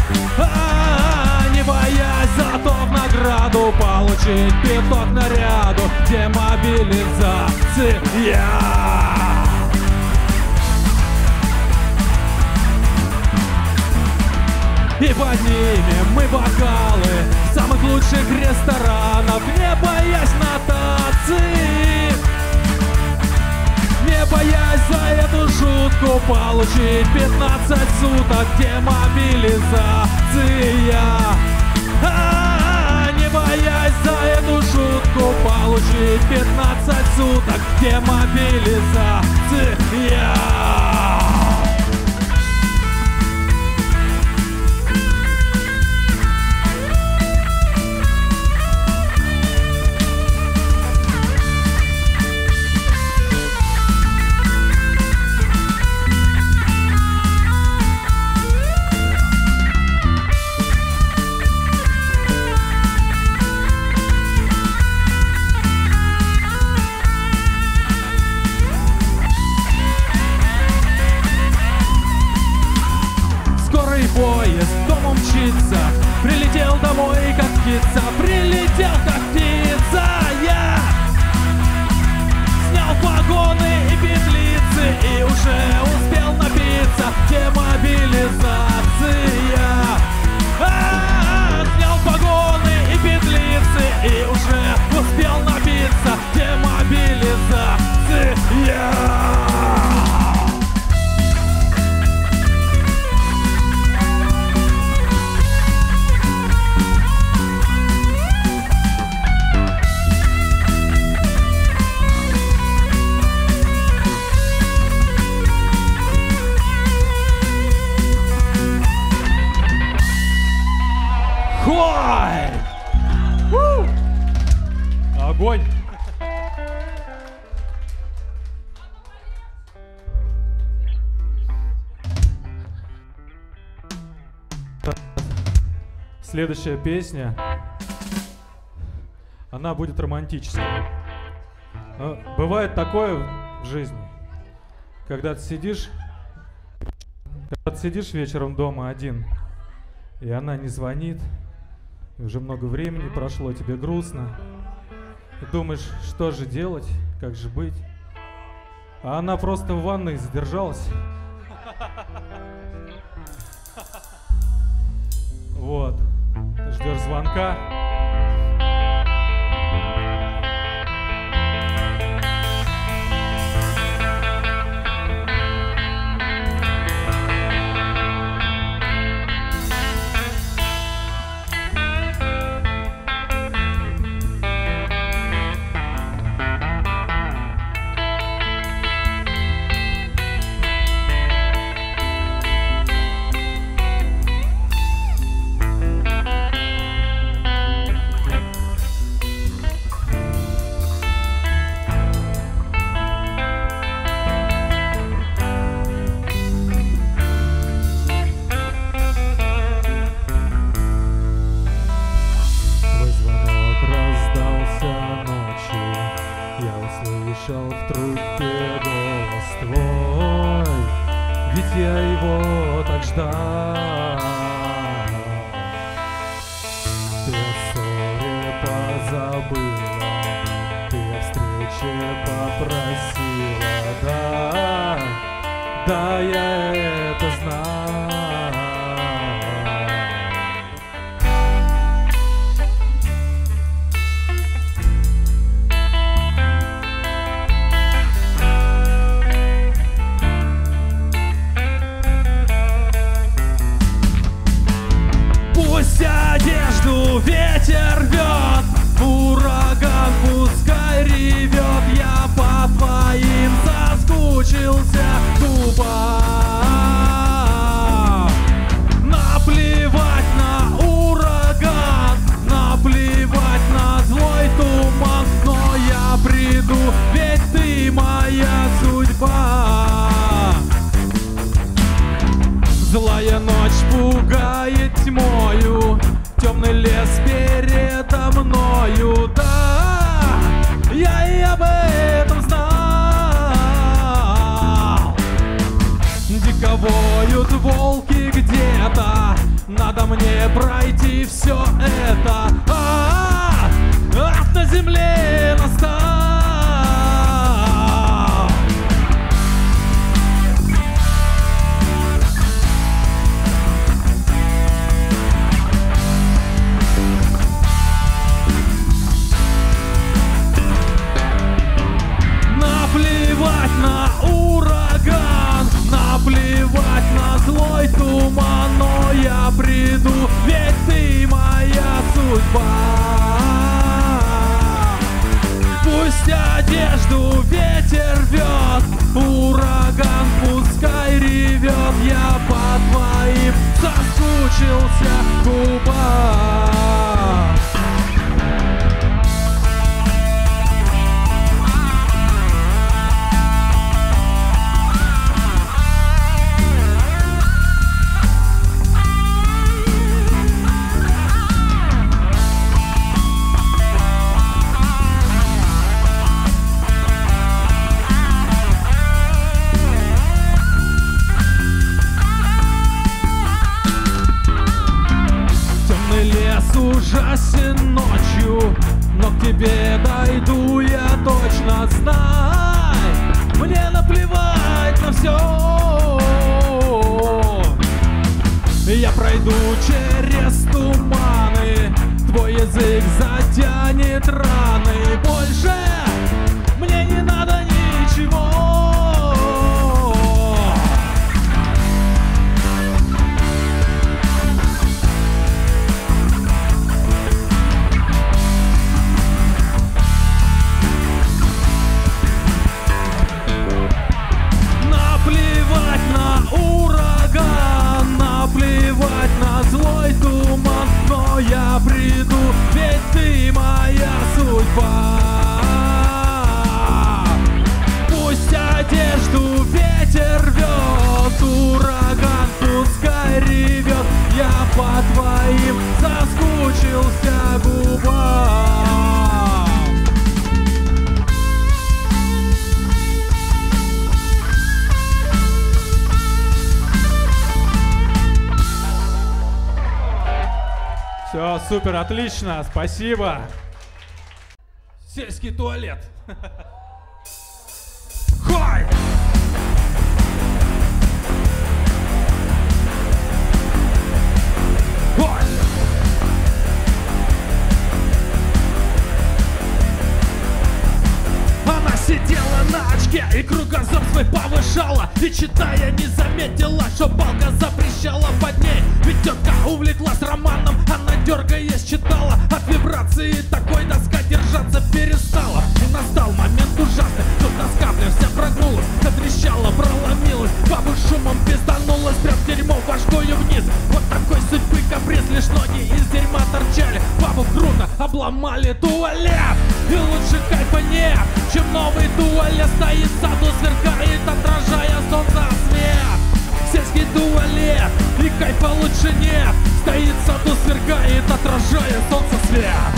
Не боясь зато в награду получить пяток наряду, демобилизация. И поднимем мы бокалы в самых лучших ресторанах, не боясь нотаций, не боясь за эту шутку получить 15 суток демобилизация. Не боясь за эту шутку получить 15 суток демобилизация. Поезд дома мчится, прилетел домой как птица, прилетел как птица. Я снял погоны и петлицы и уже успел напиться. Демобилизация. Снял погоны и петлицы и уже успел напиться. Демобилизация. Огонь! Следующая песня, она будет романтической. Но бывает такое в жизни, когда ты сидишь вечером дома один, и она не звонит, и уже много времени прошло, тебе грустно. И думаешь, что же делать, как же быть? А она просто в ванной задержалась. Вот. Ты ждешь звонка. Услышал в трубке голос твой, ведь я его так ждал. Ты о ссоре позабыла, ты о встрече попросила, да, да, я это знал. Одежду ветер рвет, ураган пускай ревет, я по твоим соскучился губам. Наплевать на ураган, наплевать на злой туман, но я приду, ведь ты моя судьба. Злая ночь пугает тьмою, темный лес передо мною, да, я и об этом знал. Дико воют волки где-то, надо мне пройти все это, ад на земле настал. ужасен ночью, но к тебе дойду я точно, знай. Мне наплевать на все. Я пройду через туманы, твой язык затянет раны. Больше мне не надо ничего. Наплевать на ураган, наплевать на злой туман, но я приду, ведь ты моя судьба. Пусть одежду ветер рвет, ураган пускай ревет, я по твоим соскучился губам. Все, супер, отлично, спасибо. Сельский туалет. Хой! Хой! Она сидела на очке и кругозор свой повышала, и читая не заметила, что палка запрещала под ней. Ведь тетка увлеклась романом, она дергаясь читала. От вибрации такой доска держаться перестала. И настал момент ужасный, тут доска вся прогнулась, затрещала, проломилась, бабу шумом пизданулась, прям дерьмо башкою вниз. Вот такой судьбы каприз, лишь ноги из дерьма торчали, бабу круто обломали. Туалет, и лучше кайфа нет, чем новый туалет. Стоит в саду, сверкает, отражая солнце свет. Сельский туалет, и кайфа лучше нет. Стоит в саду, сверкает, отражая солнце свет.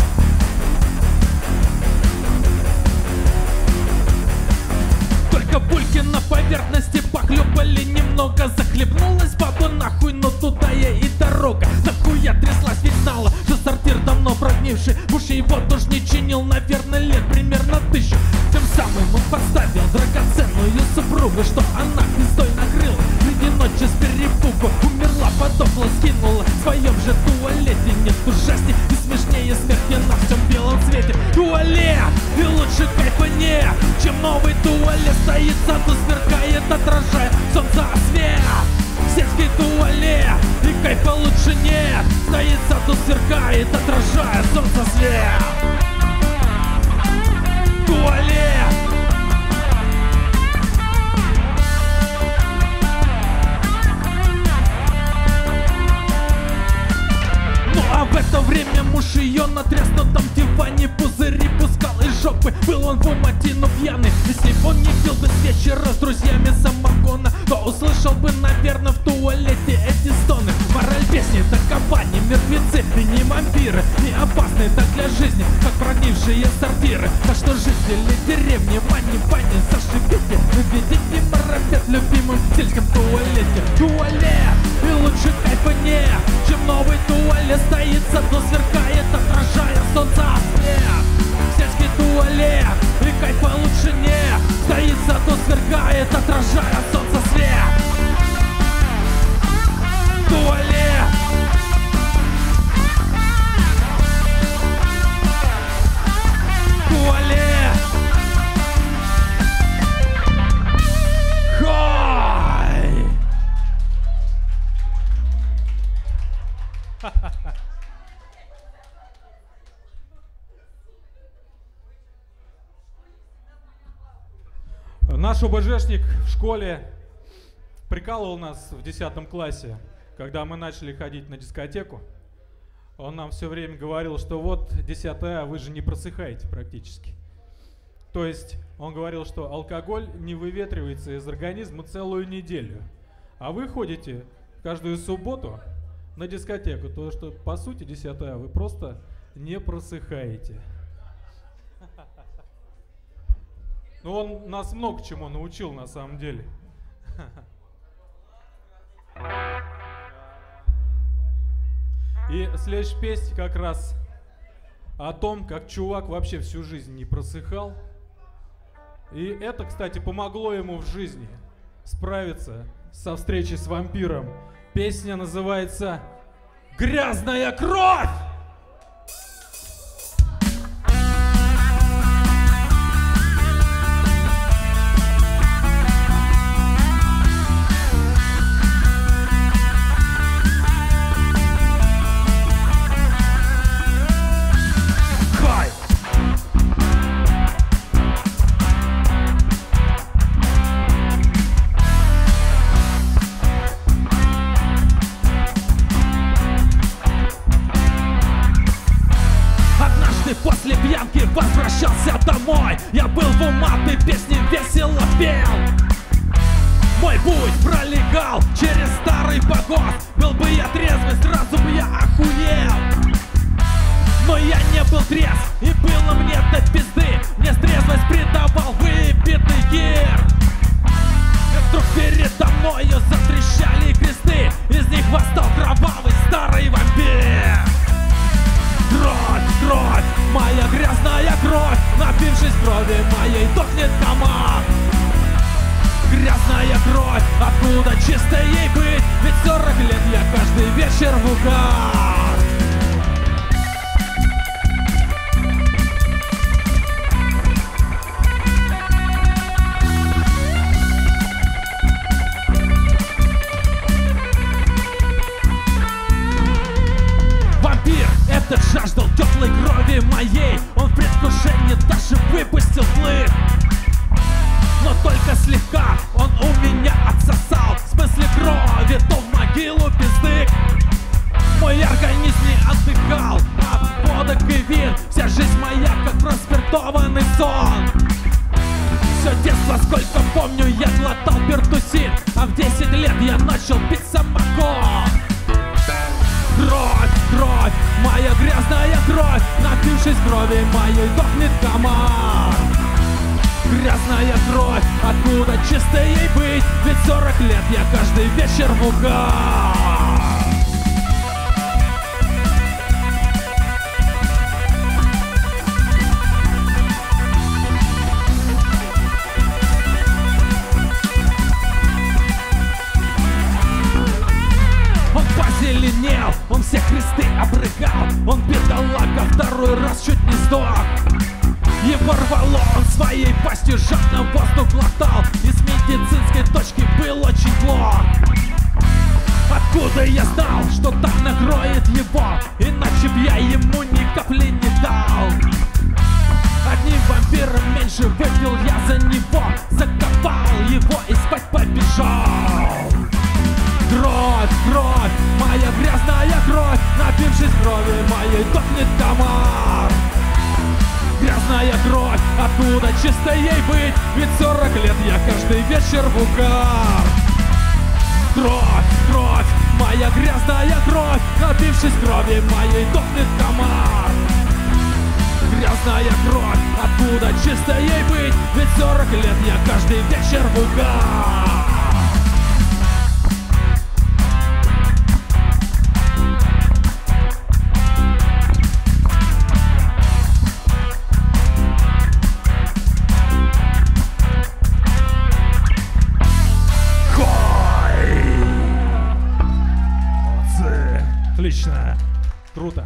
Только бульки на поверхности похлюпали немного. Захлебнулась баба нахуй, но туда ей и дорога. Нахуя тряслась, ведь знала, что сортир давно прогнивший. Муж его тоже не чинил, наверное, лет примерно 1000. Тем самым он подставил драгоценную супругу, что она пиздой накрыла. Среди ночи с перепугу умерла, подохла, скинула в своем же туалете. Нет ужасней и смешнее смерти на всем белом свете. Туалет, и лучше кайфа нет, чем новый туалет. Стоит в саду, сверкает, отражая солнце свет. Сельский туалет, и кайфа лучше нет. Стоит в саду, сверкает, отражая солнце свет. Туалет. Ну а в это время муж ее на треснутом диване пузыри пускал из жопы. Был он в уматину пьяный. Если б он не пил бы с вечера с друзьями самогона, то услышал бы, наверное, в туалете эти стоны. Мораль песни такова: не мертвецы и не вампиры, не опасны так для жизни, как прогнившие сортиры. Так что жители деревни Мани-Бани, зашибите, видите марафет в любимом сельском туалете. Туалет, и лучше кайфа нет, чем новый туалет. Стоит в саду, сверкает, отражая солнце свет. Сельский туалет, и кайфа лучше нет. Стоит в саду, сверкает, отражая солнце свет. Туалет. Туалет. Хай. Наш ОБЖшник в школе прикалывал нас в 10 классе, когда мы начали ходить на дискотеку. Он нам все время говорил, что вот 10 А, вы же не просыхаете практически. То есть он говорил, что алкоголь не выветривается из организма целую неделю. А вы ходите каждую субботу на дискотеку, то что по сути 10 А, вы просто не просыхаете. Ну, он нас много чему научил на самом деле. И следующая песня как раз о том, как чувак вообще всю жизнь не просыхал. И это, кстати, помогло ему в жизни справиться со встречей с вампиром. Песня называется «Грязная кровь». После пьянки возвращался домой. Я был в уматной песне, весело пел. Мой путь пролегал через старый погост. Был бы я трезвый, сразу бы я охуел. Но я не был трезв, и было мне до пизды. Мне трезвость придавал выпитый гир. И вдруг передо мною затрещали кресты. Из них восстал кровавый старый вампир. Кровь, кровь, моя грязная кровь. Напившись крови моей, дохнет комар. Грязная кровь, откуда чисто ей быть? Ведь 40 лет я каждый вечер в угар. Вампир этот жаждал теплой крови моей. Он в предвкушении даже выпустил клык. Но только слегка он у меня отсосал. В смысле крови, то в могилу пиздык. Мой организм не отдыхал от водок и вин. Вся жизнь моя как проспиртованный сон. Все детство, сколько помню, я глотал пертусин. А в 10 лет я начал пить самогон. Кровь, кровь, моя грязная кровь. Напившись крови моей, дохнет комар. Грязная кровь, откуда чисто ей быть? Ведь 40 лет я каждый вечер в угар. Он позеленел, он все кресты обрыгал. Он, бедолага, второй раз чуть не сдох. Его рвало, он своей пастью жадно воздух глотал. И с медицинской точки был очень плох. Откуда я знал, что так накроет его? Иначе б я ему ни капли не дал. Одним вампиром меньше выпил я за него. Закопал его и спать побежал. Кровь, кровь, моя грязная кровь. Напившись крови моей, дохнет комар. Грязная кровь, откуда чисто ей быть? Ведь 40 лет я каждый вечер в угар. Кровь, кровь, моя грязная кровь. Напившись крови моей, дохнет комар. Грязная кровь, откуда чисто ей быть? Ведь 40 лет я каждый вечер в угар. Отлично, круто.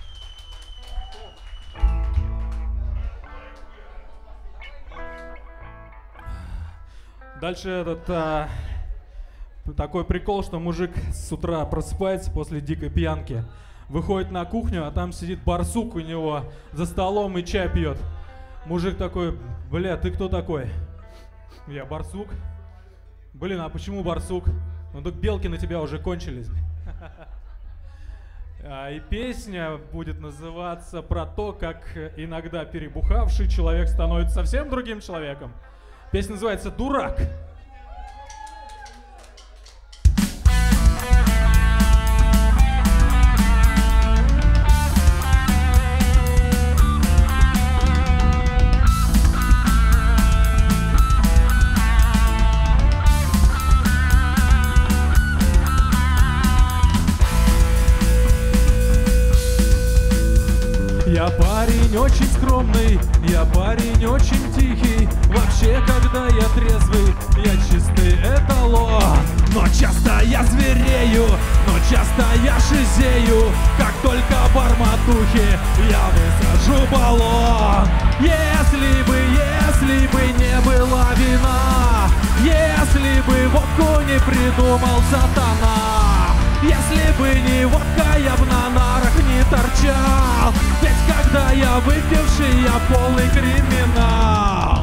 Дальше этот такой прикол, что мужик с утра просыпается после дикой пьянки, выходит на кухню, а там сидит барсук у него за столом и чай пьет. Мужик такой: бля, ты кто такой? Я барсук. Блин, а почему барсук? Ну так белки на тебя уже кончились. И песня будет называться про то, как иногда перебухавший человек становится совсем другим человеком. Песня называется «Дурак». Я парень очень скромный, я парень очень тихий. Вообще, когда я трезвый, я чистый эталон. Но часто я зверею, но часто я шизею. Как только барматухи, я высажу баллон. Если бы не была вина, если бы водку не придумал сатана, если бы не водка, я б на нарах не торчал. Ведь когда я выпивший, я полный криминал.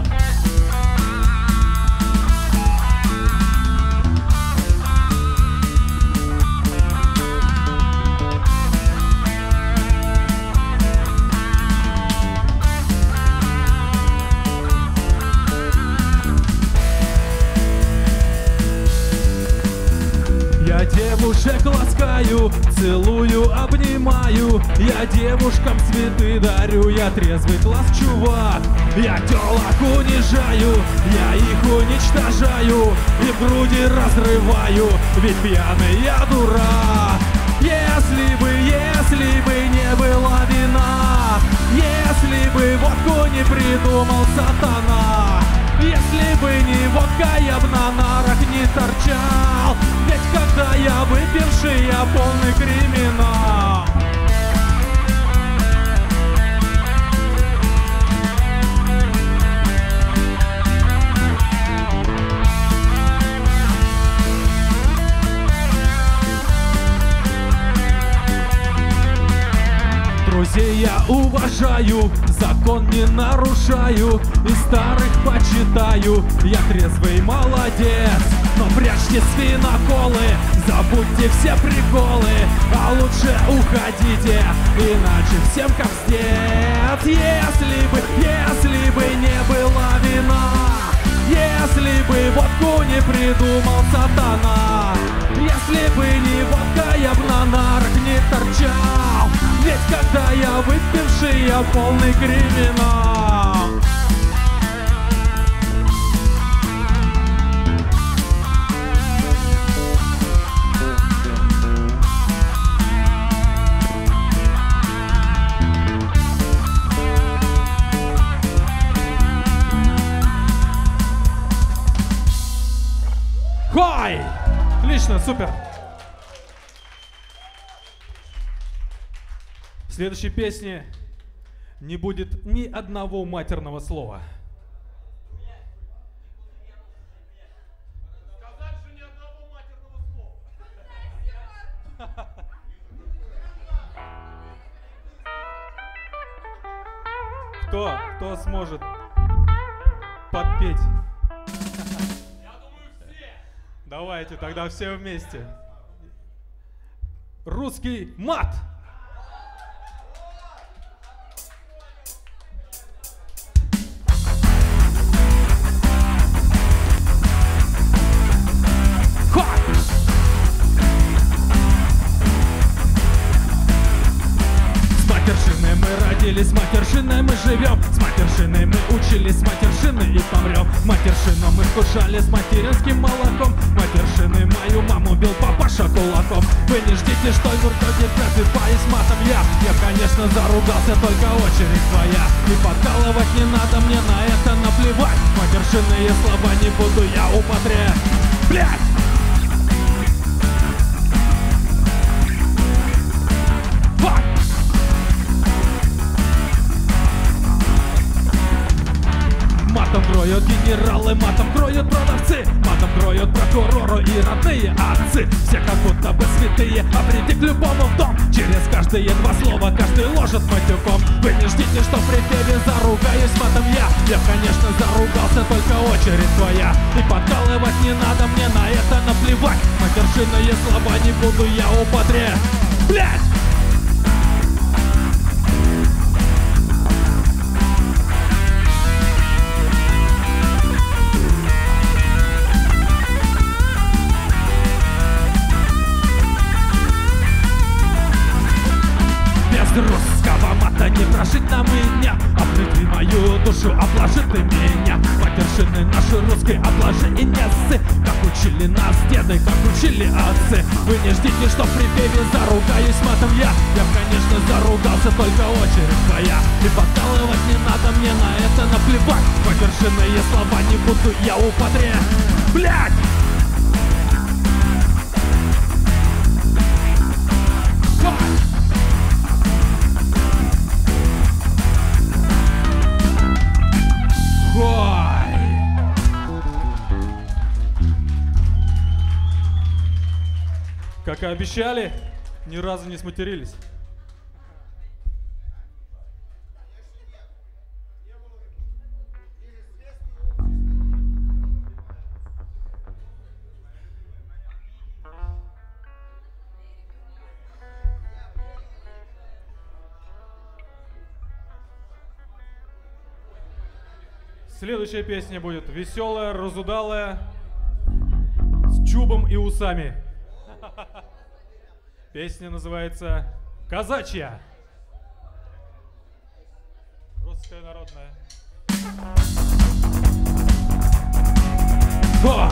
Я девушек ласкаю, целую, обнимаю. Я девушкам цветы дарю, я трезвый класс чувак. Я тёлок унижаю, я их уничтожаю и в груди разрываю, ведь пьяный я дурак. Если бы не была вина, если бы водку не придумал сатана, если бы не водка, я б на нарах не торчал. Ведь когда я выпивший, я полный криминал. Друзей я уважаю, закон не нарушаю, и старых почитаю, я трезвый молодец. Но прячьте свиноколы, забудьте все приколы, а лучше уходите, иначе всем капздец. Если бы не была вина, если бы водку не придумал сатана, если бы не водка, я б на нарах не торчал. Ведь когда я выпивший, я полный криминал. Хой! Отлично, супер! В следующей песне не будет ни одного матерного слова. Сказать же ни одного матерного слова. Кто сможет подпеть? Я думаю, все. Давайте тогда все вместе. Русский мат! С матершиной мы живем, с матершиной мы учились, с матершиной и помрем. Матершину мы вкушали с материнским молоком. Матершины мою маму бил папаша кулаком. Вы не ждите, что в ртоте просыпаясь матом я конечно заругался, только очередь твоя. И подкалывать не надо, мне на это наплевать. Матершинные слова не буду я употреблять. Матом кроют генералы, матом кроют продавцы, матом кроют прокурору и родные отцы. Все как будто бы святые, а приди к любому в дом. Через каждые два слова каждый ложит матюком. Вы не ждите, что при певе заругаюсь матом я конечно заругался, только очередь твоя. И подкалывать не надо, мне на это наплевать. Матершинные слова не буду я употреблять. Русского мата не прожить нам и дня. Обнути мою душу, обложи ты меня. Матершины наши русские, обложи и не ссы. Как учили нас деды, как учили отцы. Вы не ждите, что в припеве заругаюсь матом я. Я, конечно, заругался, только очередь твоя. И подкалывать не надо, мне на это наплевать. Матершинные слова не буду я употреблять. Как и обещали, ни разу не сматерились. Следующая песня будет веселая, разудалая, с чубом и усами. Песня называется «Казачья». Русская народная. Го!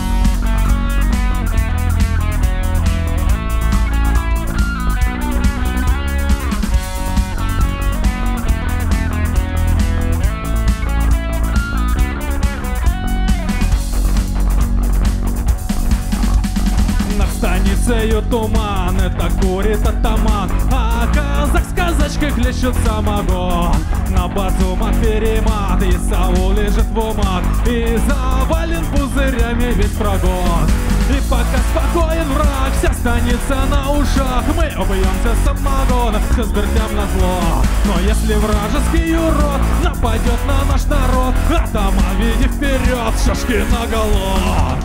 Станицею туман, это курит атаман, а казак с казачкой хлещут самогон. На базу мат-перемат, и Саул лежит в умат, и завален пузырями весь прогон. И пока спокоен враг, вся станица на ушах, мы убьемся самогона, все смертям назло. Но если вражеский урод нападет на наш народ, атаман, веди вперед, шашки наголо.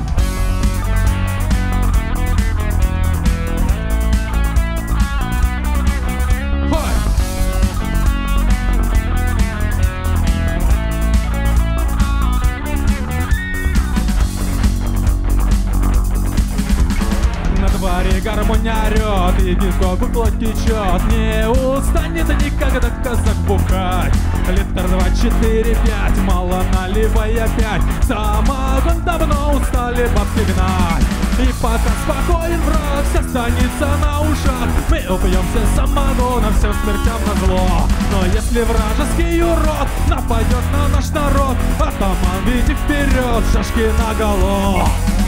Гармонь орёт, и бегом плоть течет. Не устанет никогда казак бухать. Литр 2, 4, 5, мало наливай опять. Самогон давно устали бабки гнать. И пока спокоен враг, вся станица на ушах, мы упьемся самогоном, всем смертям назло. Но если вражеский урод нападет на наш народ, атаман, веди вперед, шашки наголо.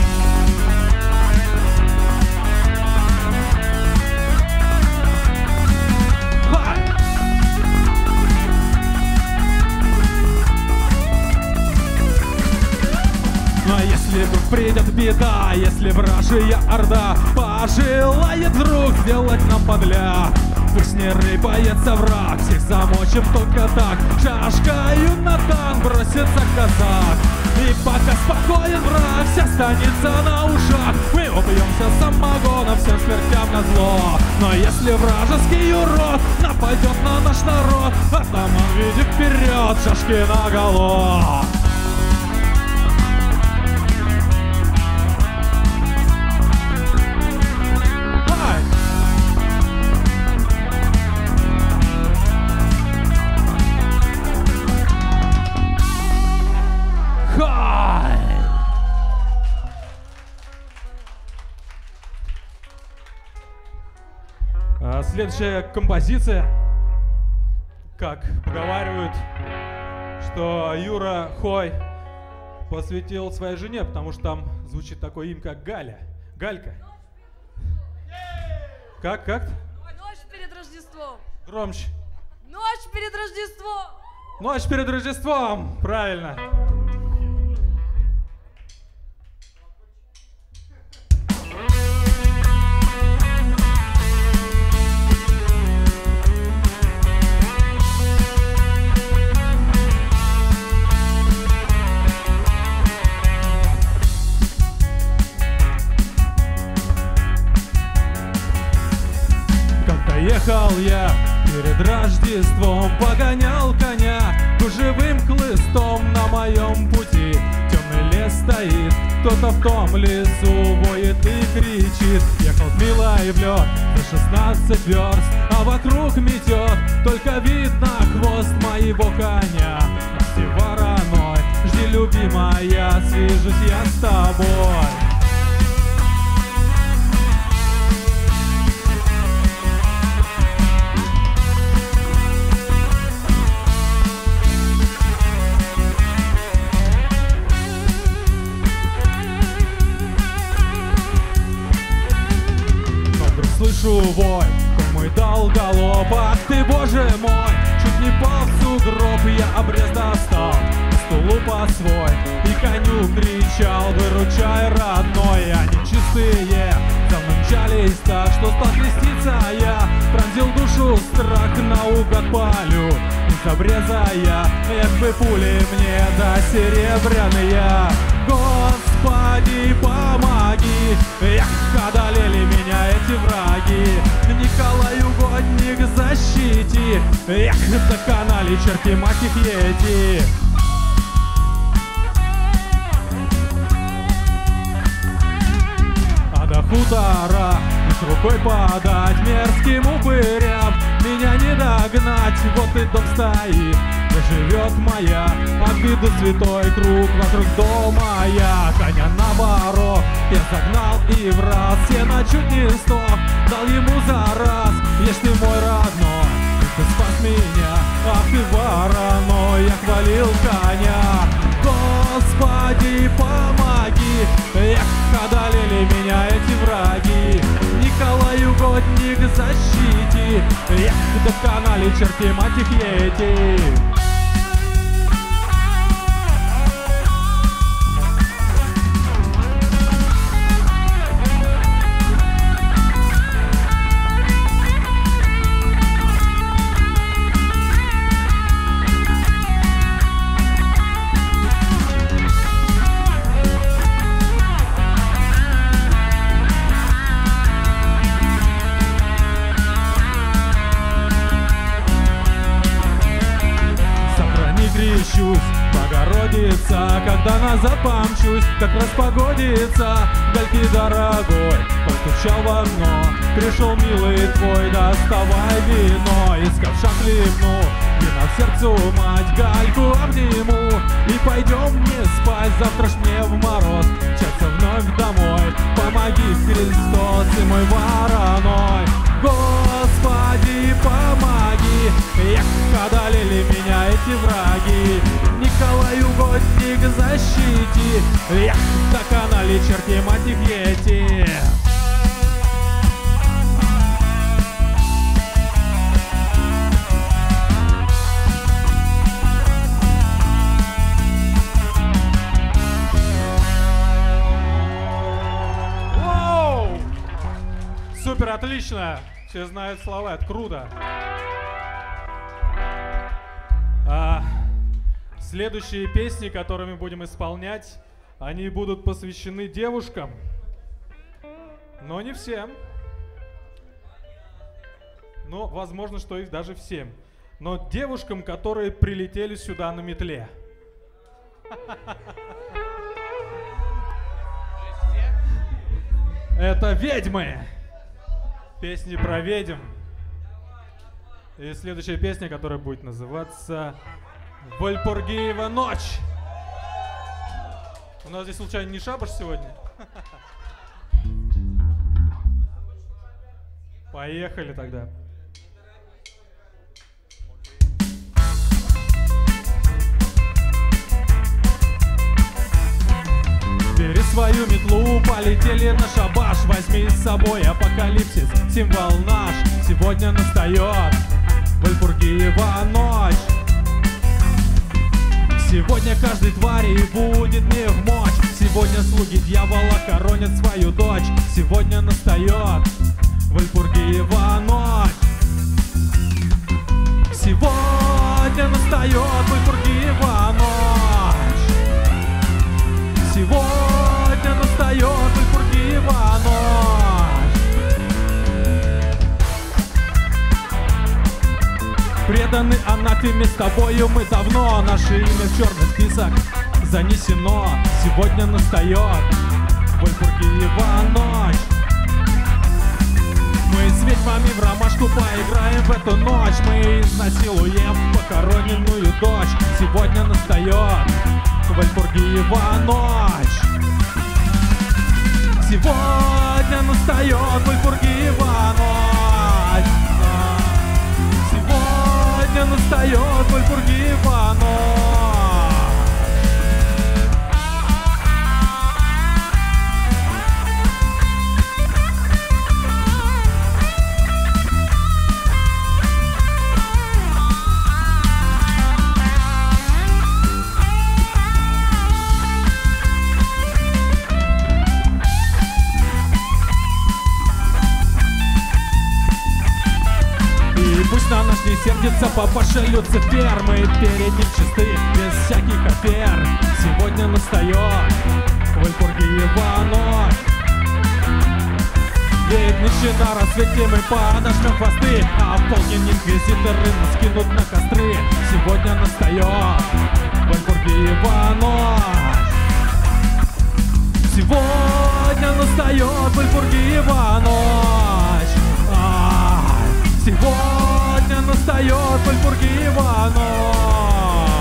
Если вдруг придет беда, если вражья орда пожелает вдруг сделать нам подляк, пусть не рыпается враг, всех замочим только так, шашкою на танк бросится казак. И пока спокоен враг, вся станица на ушах, мы убьемся самогоном, всем смертям назло. Но если вражеский урод нападет на наш народ, атаман, веди вперед, шашки наголо. Следующая композиция, как поговаривают, что Юра Хой посвятил своей жене, потому что там звучит такое имя, как Галя. Галька. Как? Ночь перед Рождеством. Громче. Ночь перед Рождеством. Ночь перед Рождеством, правильно. Ехал я перед Рождеством, погонял коня гужевым хлыстом. На моем пути темный лес стоит, кто-то в том лесу воет и кричит. Ехал милой в лед за 16 верст, а вокруг метет, только видно хвост моего коня. Прости, вороной, жди, любимая, свяжусь я с тобой. вой. Конь мой дал галоп, ах ты, боже мой. Чуть не пал в сугроб, я обрез достал, стулу по свой. И коню кричал: выручай, родной. Они чистые за мной мчались так, что стал креститься я. Пронзил душу страх, наугад палю из обреза я. Якби пули мне да серебряные. Господи, помоги, эх, одолели меня эти враги. Николай угодник, защити, эх, доконали черти мать их ети. А до хутора лишь рукой подать мерзким упырям меня не догнать. Вот и дом стоит, живет моя обида, святой круг вокруг дома я. Коня наоборот я загнал и в раз сено чуть не сдох, дал ему за раз: ешь ты мой родной, ты спас меня, ах ты вороной. Я хвалил коня: Господи, помоги, эх, одолели меня эти враги. Николай угодник, защити, эх, доконали черти мать их ети. Богородица, когда назад помчусь, как раз погодится. Гальки дорогой постучал в окно, пришел милый твой, доставай вино. Из ковша хлебну, вина в сердцу мать, Гальку обниму и пойдем мне спать. Завтра ж мне в мороз мчаться вновь домой. Помоги, Христос, и мой вороной. Господи, помоги, эх, одолели меня эти враги. Николай угодник, защити, эх, доконали черти мать их ети. Воу! Супер, отлично! Все знают слова, это круто. Следующие песни, которые мы будем исполнять, они будут посвящены девушкам, но не всем. Но возможно, что и даже всем. Но девушкам, которые прилетели сюда на метле. Это ведьмы. Песни про ведьм. И следующая песня, которая будет называться «Вальпургиева ночь». У нас здесь случайно не шабаш сегодня? Поехали тогда. Бери свою метлу, полетели на шабаш. Возьми с собой апокалипсис, символ наш. Сегодня настает Вальпургиева ночь. Сегодня каждой твари будет не в мочь. Сегодня слуги дьявола хоронят свою дочь. Сегодня настает Вальпургиева ночь. Сегодня настает Вальпургиева ночь. Сегодня настает Вальпургиева ночь. Преданы анафеме, с тобою мы давно. Наше имя в черный список занесено. Сегодня настает Вальпургиева ночь. Мы с ведьмами в ромашку поиграем в эту ночь. Мы изнасилуем похороненную дочь. Сегодня настает Вальпургиева ночь. Сегодня настает Вальпургиева ночь. Сегодня настает Вальпургиева ночь. на нас не сердится папаша Люцифер. Мы перед ним чисты, без всяких афер. Сегодня настает Вальпургиева ночь. Ведь нищета на рассвете, мы подожмем хвосты, а в полдень инквизиторы нас кинут на костры. Сегодня настает Вальпургиева ночь. Сегодня настает Вальпургиева ночь. Сегодня настает Вальпургиева ночь.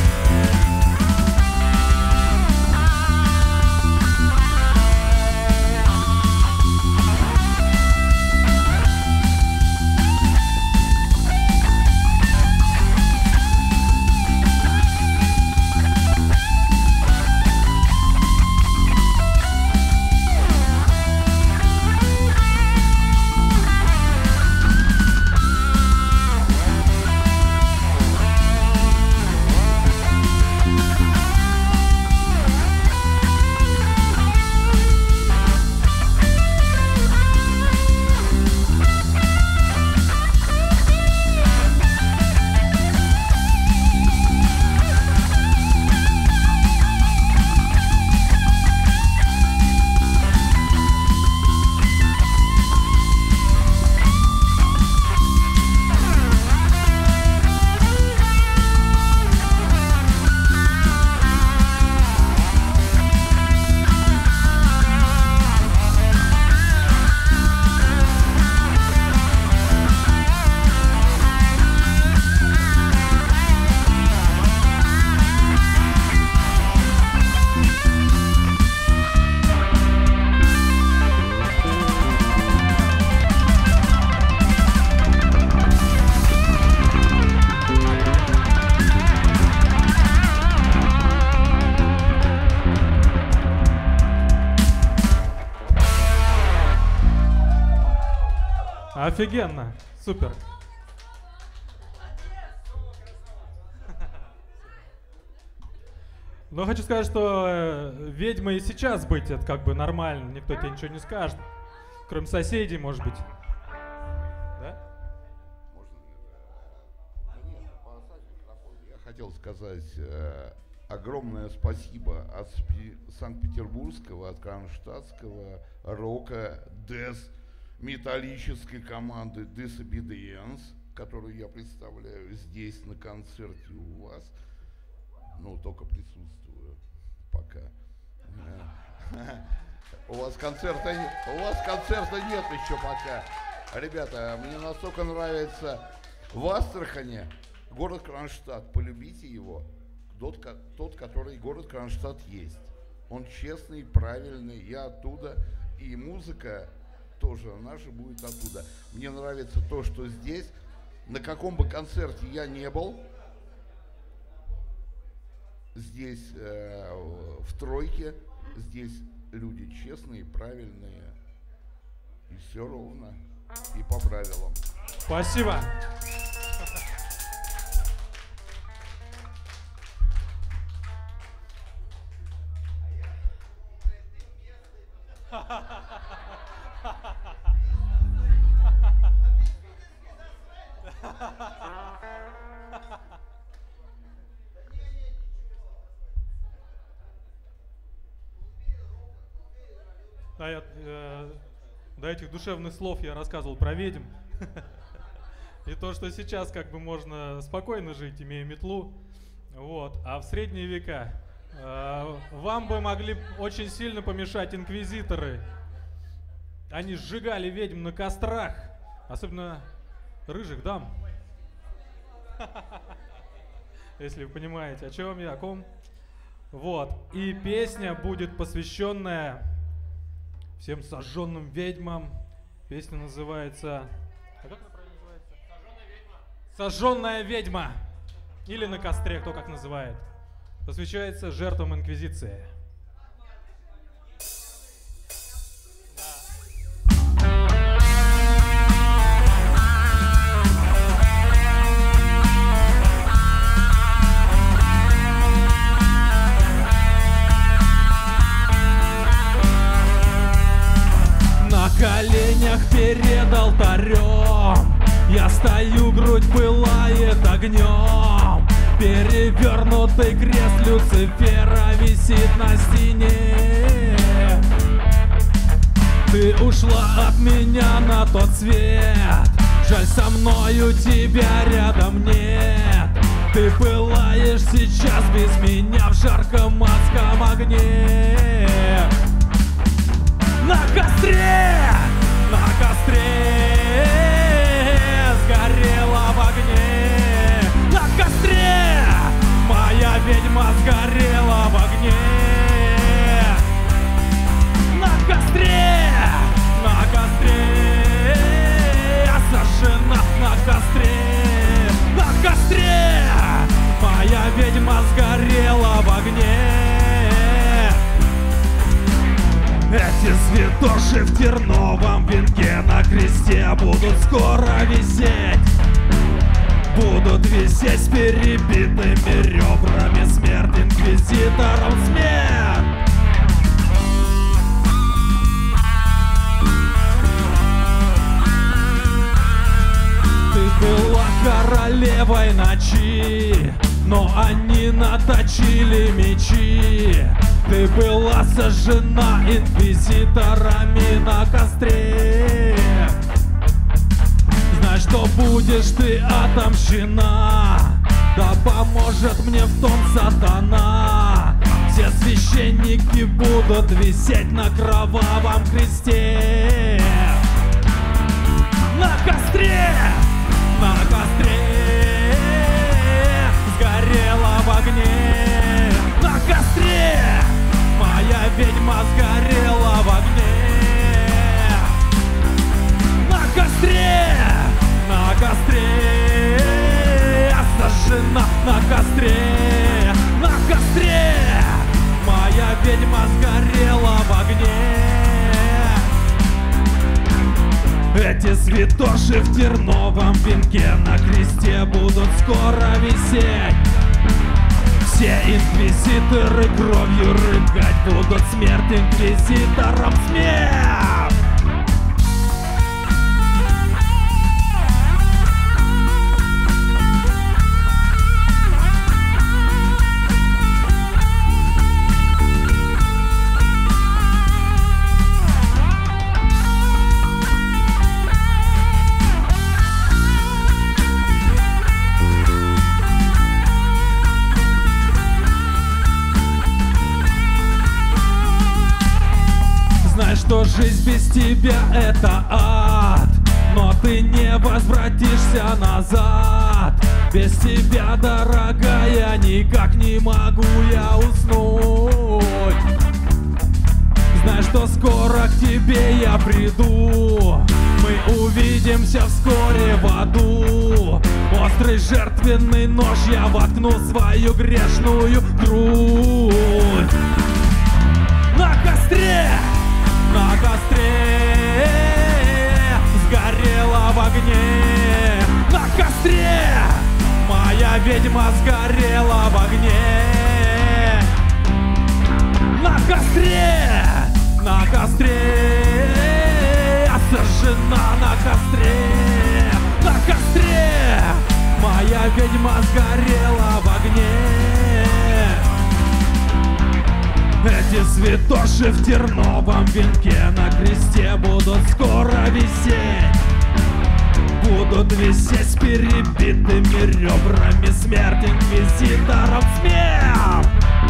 Офигенно, супер. Но хочу сказать, что ведьмой и сейчас быть, это как бы нормально, никто тебе ничего не скажет. Кроме соседей, может быть. Да? Я хотел сказать огромное спасибо от санкт-петербургского, от кронштадтского рока, дэс, металлической команды Disobedience, которую я представляю здесь на концерте у вас. Ну, только присутствую пока. У вас концерта нет еще пока. Ребята, мне настолько нравится в Астрахани город Кронштадт. Полюбите его. Тот, который город Кронштадт есть. Он честный, правильный. Я оттуда. И музыка тоже наша будет оттуда. Мне нравится то, что здесь, на каком бы концерте я не был, здесь в тройке, здесь люди честные, правильные, и все ровно, и по правилам. Спасибо. До этих душевных слов я рассказывал про ведьм. И то, что сейчас как бы можно спокойно жить, имея метлу. Вот. А в средние века вам бы могли очень сильно помешать инквизиторы. Они сжигали ведьм на кострах. Особенно рыжих дам. Если вы понимаете, о чем я, о ком. Вот. И песня будет посвященная всем сожженным ведьмам. Песня называется... А как она правильно называется? Сожженная ведьма. Или на костре, кто как называет. Посвящается жертвам инквизиции. На коленях перед алтарем я стою, грудь пылает огнем. Перевернутый крест Люцифера висит на стене. Ты ушла от меня на тот свет, жаль, со мною тебя рядом нет. Ты пылаешь сейчас без меня в жарком адском огне. На костре сгорела в огне. На костре моя ведьма сгорела в огне. На костре я сожжена на костре моя ведьма сгорела в огне. Эти святоши в терновом венке на кресте будут скоро висеть. Будут висеть с перебитыми ребрами, смерть инквизитором, смерть. Ты была королевой ночи, но они наточили мечи. Ты была сожжена инквизиторами на костре. Знай, что будешь ты отомщена, да поможет мне в том сатана. Все священники будут висеть на кровавом кресте. На костре сгорела в огне. На костре моя ведьма сгорела в огне. На костре я сожжена на костре моя ведьма сгорела в огне. Эти святоши в терновом венке на кресте будут скоро висеть. Все инквизиторы кровью рыгать будут, смерть инквизиторам, смерть! Что жизнь без тебя это ад, но ты не возвратишься назад. Без тебя, дорогая, никак не могу я уснуть. Знай, что скоро к тебе я приду. Мы увидимся вскоре в аду. Острый жертвенный нож я воткну в свою грешную грудь. На костре сгорела в огне. На костре моя ведьма сгорела в огне. На костре я сожжена на костре моя ведьма сгорела в огне. Эти святоши в терновом венке на кресте будут скоро висеть. Будут висеть с перебитыми ребрами, смерть инквизиторам, смерть!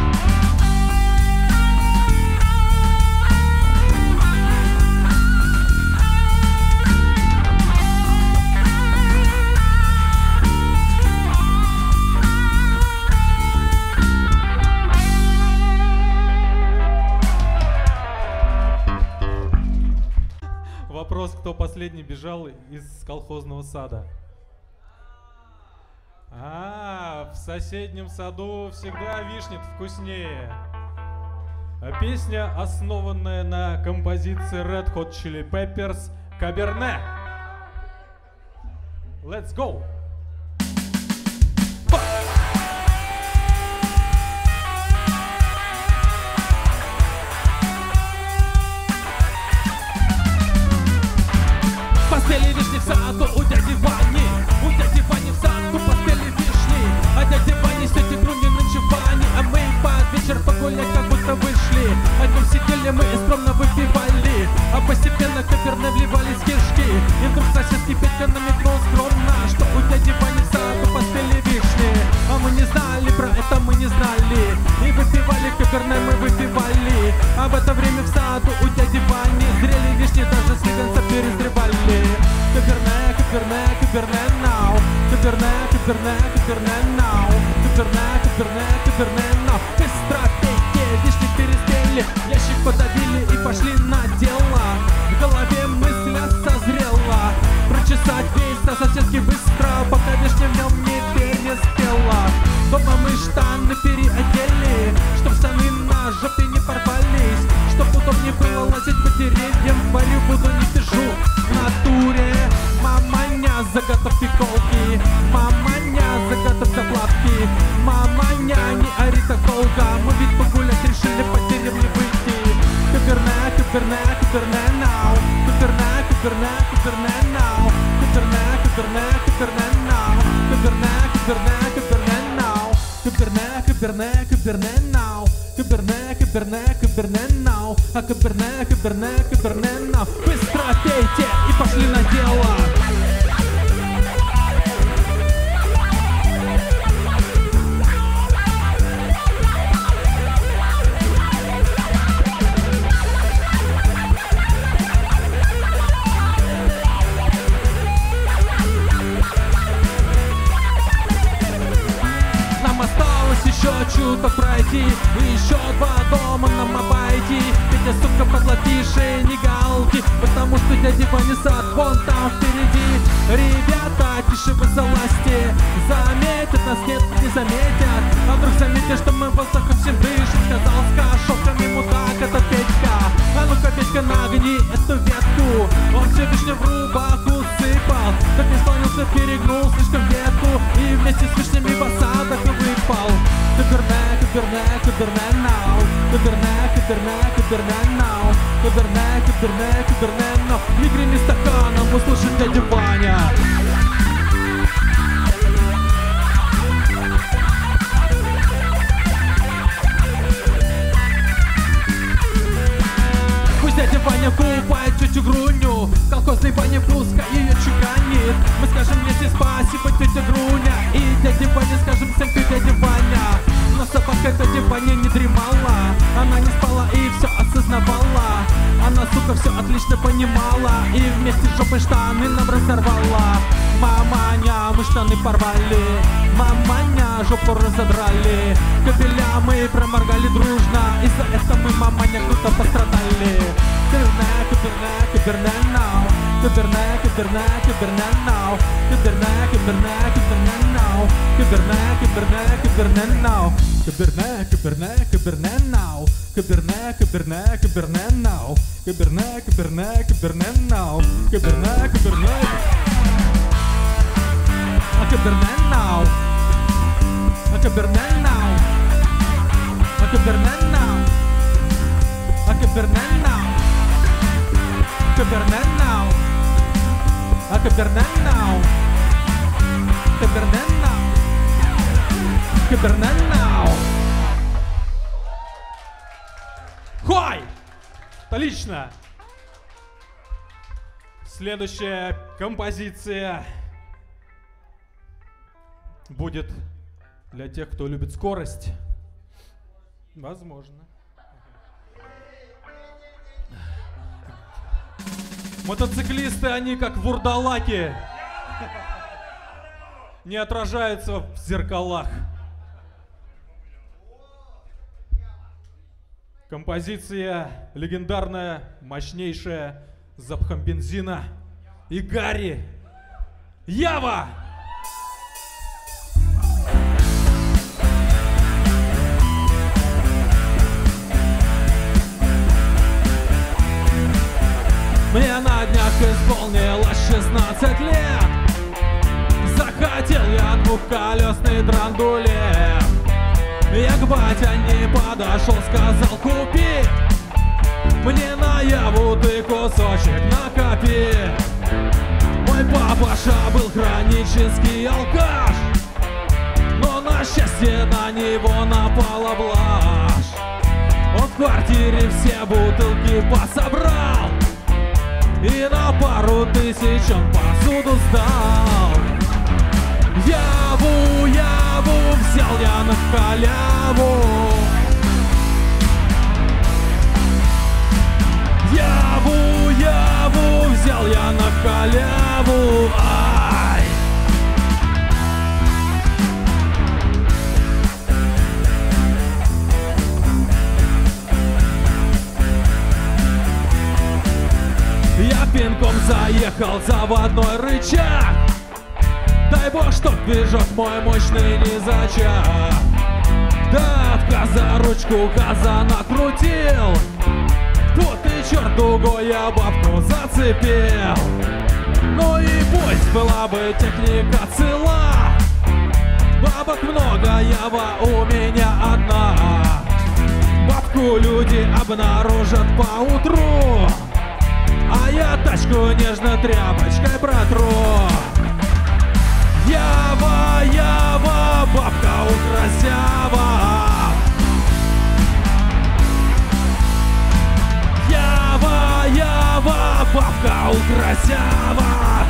Вопрос, кто последний бежал из колхозного сада? В соседнем саду всегда вишнет вкуснее. Песня, основанная на композиции Red Hot Chili Peppers «Каберне». Let's go! Постели вишни в саду у дяди Вани. Кубернау. Быстро пейте, лишний переспели, ящик подавили и пошли на дело. В голове мысль созрела, прочесать весь Соседский быстро, пока вишня в нем не переспела. Дома мы штаны переодели, чтоб штаны на жопе не порвались, чтоб удобнее было лазить по деревьям. Варю буду не сижу в натуре. Маманя, заготовки колки, маманя, заготовь заплатки, маманя, не ори так долго, мы ведь погулять решили по деревне выйти. Кубернау. Быстро пейте и пошли на дело. Еще чуток пройти, и еще 2 дома нам обойти. Петя, сука, подлатиши, не галки, потому что дядя понесат вон там впереди. Ребята, тише вы залазьте, заметят нас, нет, не заметят. А вдруг заметят, что мы воздухом всем дышим, сказал с кашоками мудак, это Петька. А ну-ка, Петька, нагни эту ветку. Он все вишню в рубаху сыпал, так не склонился, перегнул слишком ветку и вместе с вишнями в осадок выпал. Кубернау. Не греми стаканом, услышит дядя Ваня. Пусть дядя Ваня купает тетю Груню, колхозный Ваня пускай ее чеканит. Мы скажем вместе спасибо, тетя Груня, и дяде Ване скажем всем, ты дядя Ваня. Но собака дядя Ваня не дремала, она не спала и все осознавала. Она, сука, все отлично понимала и вместе с жопой штаны нам разорвала. Маманя, мы штаны порвали, маманя, жопу разодрали. Кабеля мы проморгали дружно, из-за этого мы, маманя, круто пострадали. Хой! Отлично! Следующая композиция будет для тех, кто любит скорость. Возможно. Мотоциклисты, они как вурдалаки. Не отражаются в зеркалах. Композиция легендарная, мощнейшая, с запахом бензина и гари. Ява! Мне на днях исполнилось 16 лет. Захотел я двухколесный драндулет. Я к батя не подошел, сказал купи мне на Яву ты кусочек накопи. Мой папаша был хронический алкаш, но на счастье на него напала блажь. Он в квартире все бутылки пособрал и на пару тысяч он посуду сдал. Яву взял я на халяву. Яву взял я на халяву. заехал заводной рычаг. Дай бог, чтоб движок мой мощный не зачах. Да от газа ручку газа накрутил. Тут и черт дугой я бабку зацепил. Ну и пусть была бы техника цела, бабок много, ява у меня одна. Бабку люди обнаружат поутру, а я тачку нежно тряпочкой протру. Ява, ява, бабка украсява. Ява, ява, бабка украсява.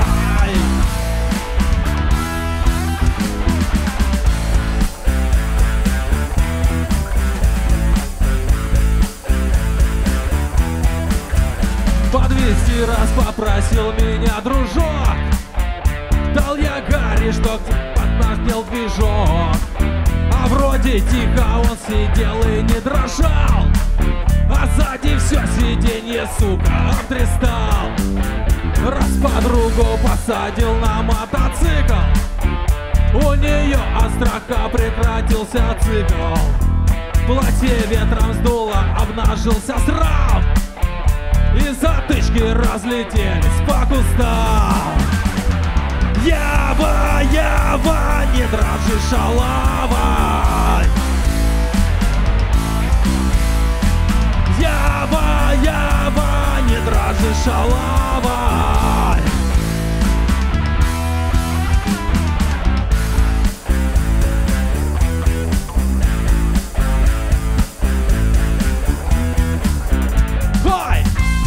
По 200 раз попросил меня дружок, дал я Гарри, что поднаждел движок. А вроде тихо он сидел и не дрожал, а сзади все сиденье, сука, обтрестал. Раз подругу посадил на мотоцикл, у нее от страха прекратился цикл. Платье ветром сдуло, обнажился срам, и затычки разлетелись по кустам. Ява, ява, не дрожи, шалава. Ява, ява, не дрожи, шалава. Хай!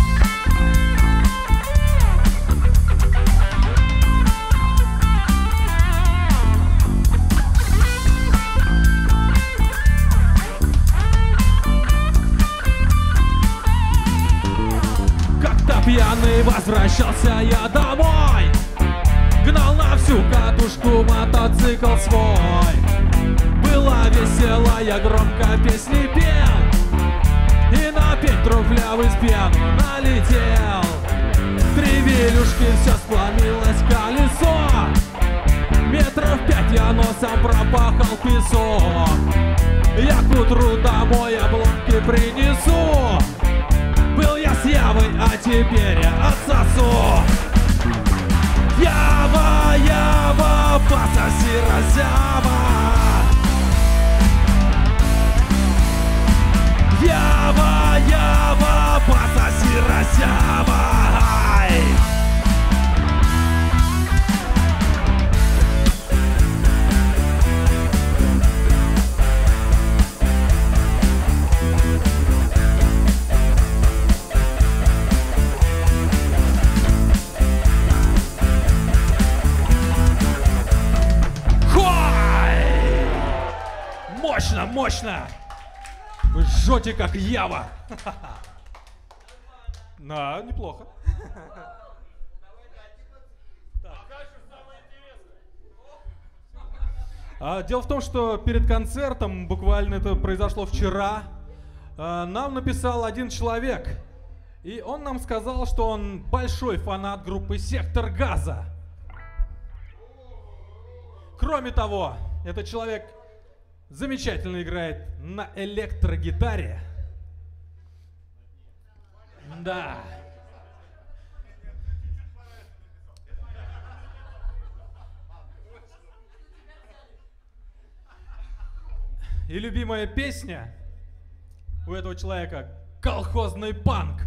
Пьяный возвращался я домой, гнал на всю катушку мотоцикл свой. Было весело, я громко песни пел, и на пень трухлявый с пьяну налетел. Три вилюшки, все склонилось колесо, метров 5 я носом пропахал песок. Я к утру домой обломки принесу, был я с Явой, а теперь я отсосу. Ява, ява, пососи, разява. Ява, ява, пососи, разява. Ай! Мощно, мощно! Вы жжете как Ява! Да, неплохо. Дело в том, что перед концертом, буквально это произошло вчера, нам написал один человек. И он нам сказал, что он большой фанат группы «Сектор Газа». Кроме того, этот человек замечательно играет на электрогитаре. Да. И любимая песня у этого человека — «Колхозный панк».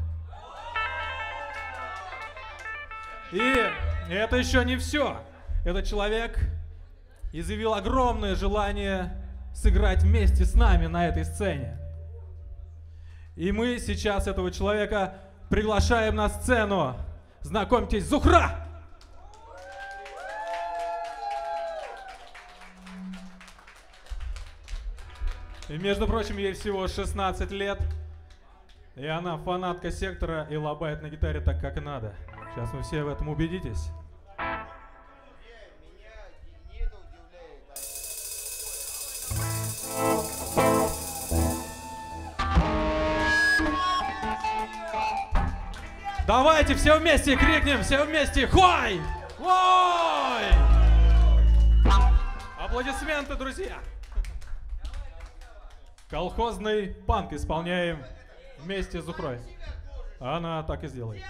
И это еще не все. Этот человек изъявил огромное желание сыграть вместе с нами на этой сцене. И мы сейчас этого человека приглашаем на сцену. Знакомьтесь, Зухра! И, между прочим, ей всего 16 лет. И она фанатка Сектора и лобает на гитаре так, как надо. Сейчас вы все в этом убедитесь. Давайте все вместе крикнем, все вместе. Хой! Ой! Аплодисменты, друзья! Колхозный панк исполняем вместе с Зухрой. Она так и сделает.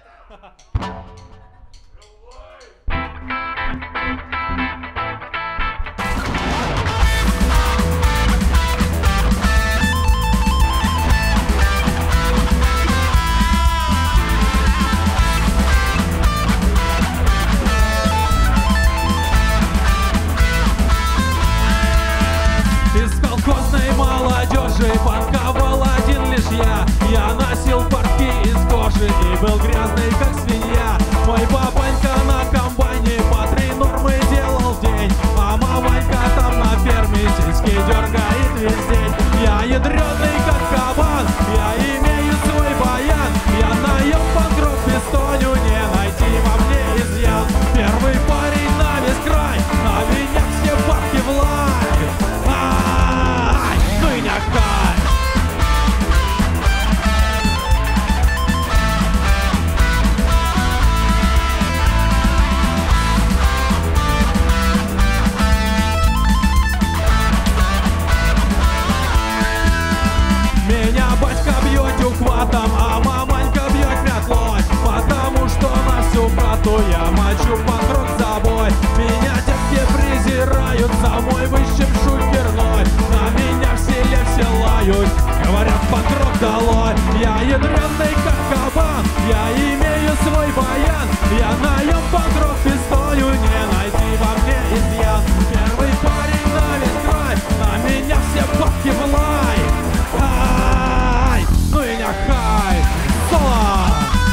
Из колхозной молодежи панковал один лишь я. Я носил портки из кожи и был грязный как свинья. Мой папанька на комбайне по 3 нормы делал в день, а маманька там на ферме сиськи дергает весь день. Я ядреный как кабан, я имею свой баян. Я наем панк-рок пистоню, не найти во мне изъян. Первый парень на весь край, на меня все бабки в лай. Ай, ну и някай. Меня батька бьет ухватом, а маманька бьет метлой, потому что на всю хату я мочу панк-рок с собой. Меня девки презирают за мой выщипшу херной, на меня в селе все лают, говорят панк-рок долой. Я ядреный как кабан, я имею свой баян. Я наем панк-рок пистолю, не найти во мне изъян. Первый парень на весь край, на меня все бабки в лай. Ай, ну и някай, соло!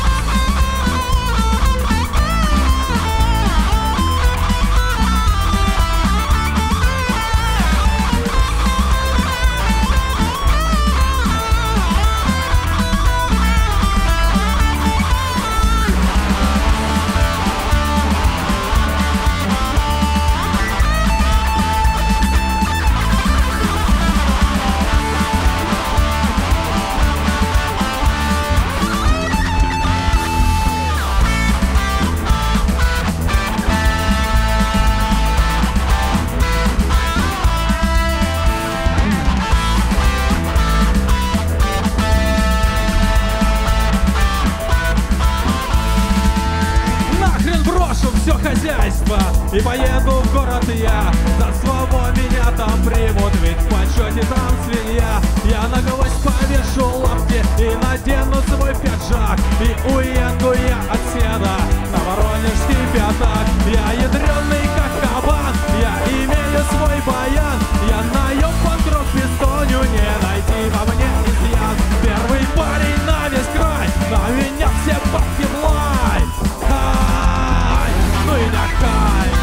Все хозяйство и поеду в город я. За славу меня там примут, ведь в почете там свинья. Я на гвоздь повешу лапти и надену свой пиджак, и уеду я отседа на воронежский пятак. Я ядреный как кабан, я имею свой баян. Я наем панк-рок пистоню, не найти во мне изъян. Первый парень на весь край, на меня все бабки в лай. Ну и някай.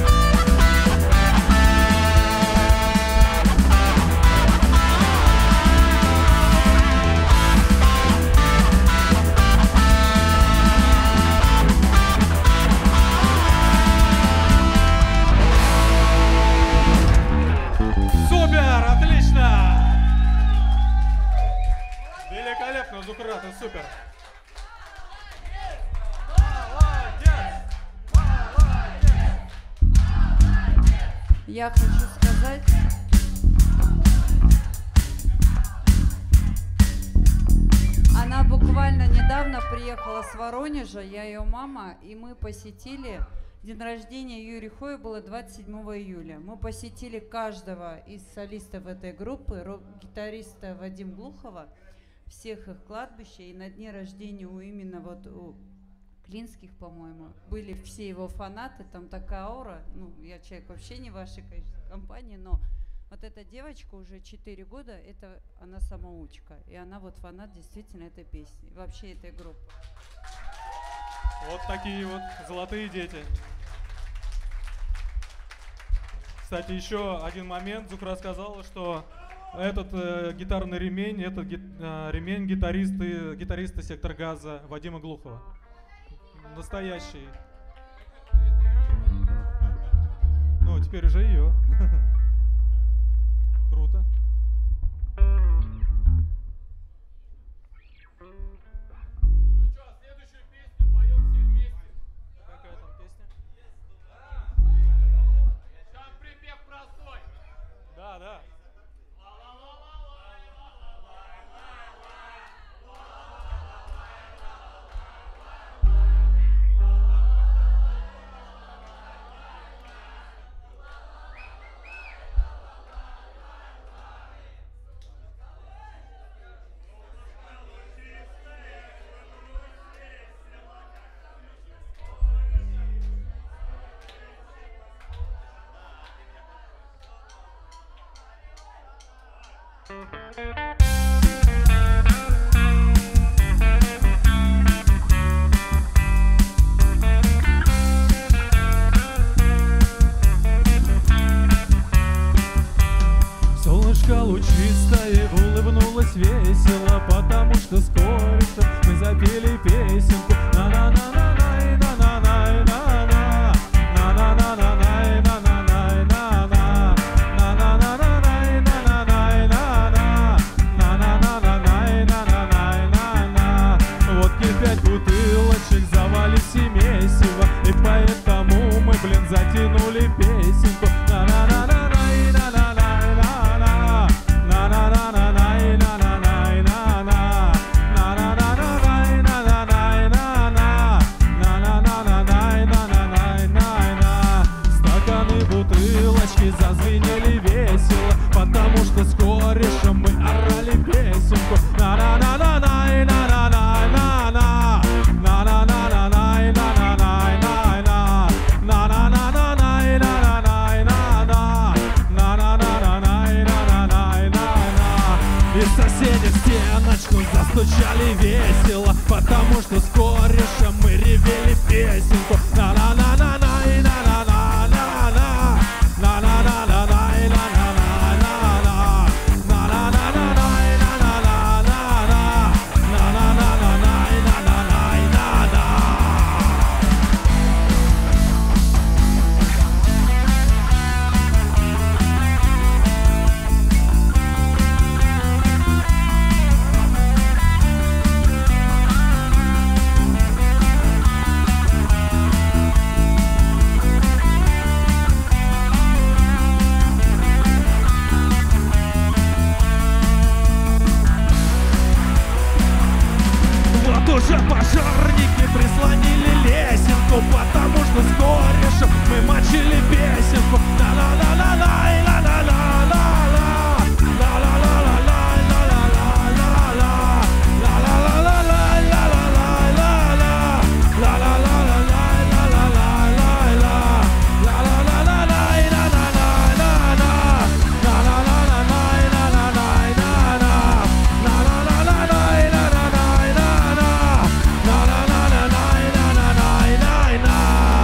Супер, отлично! Великолепно, Зухра, ты супер! Я хочу сказать, она буквально недавно приехала с Воронежа, я ее мама, и мы посетили, день рождения Юрия Хоя было 27 июля. Мы посетили каждого из солистов этой группы, гитариста Вадима Глухова, всех их кладбища, и на дне рождения у именно вот у Клинских, по-моему, были все его фанаты, там такая аура, ну, я человек вообще не вашей, конечно, компании, но вот эта девочка уже 4 года, это она самоучка, и она вот фанат действительно этой песни, вообще этой группы. Вот такие вот золотые дети. Кстати, еще один момент, Зухра сказала, что этот гитарный ремень, это ремень гитариста «Сектор Газа» Вадима Глухова. Настоящий. Ну, теперь уже ее. Круто. Ну что, следующую Солнышко лучистое улыбнулось весело, потому что скоро мы запели песенку. На-на-на-на-най, на-на-най, на-на, на-на-на-на-най, на-на-най, на-на, на-на-на-на-най, на-на-най, на-на, на-на-на-на-най, на-на-най, на-на. Водки 5 бутылочек завались и месиво, и поэтому мы, блин, затянули песенку. На-на-на-на-най, на-на-най, на-на, на-на-на-на-най, на-на-най, на-на, на-на-на-на-най, на-на-най, на-на, на-на-на-на-най, на-на-най, на-на. Стаканы, бутылочки зазвенели весело, потому что с корешем мы орали песенку. На-на-на-на-най, на-на-най, на-на, на-на-на-на-най, на-на-най, на-на, на-на-на-на-най, на-на-най, на-на, на-на-на-на-най, на-на-най, на-на. И соседи в стеночку застучали весело, потому что с корешем мы ревели песенку. На-на-на-на-най, на-на-на, на-на, на-на-на-на-най, на-на-на, на-на, на-на-на-на-най, на-на-на, на-на, на-на-на-на-най, на-на-най, на-на. Вот уже пожарники прислонили лесенку, потому что с корешем мы мочили песенку. На-на-на-на-най, на-на-на-на-на, ла-ла-ла-ла-лай, ла-ла-ла-ла-ла-ла, ла-ла-ла-ла-лай, ла-ла-ла-ла-ла-ла, ла-ла-ла-ла-лай, ла-ла-ла-ла-ла-ла, ла-ла-ла-ла-лай, на-на-на-на-на, на-на-на-на-най, на-на-най, на-на, на-на-на-на-най, на-на-най, на-на, на-на-на-на-най, на-на-най, на-на.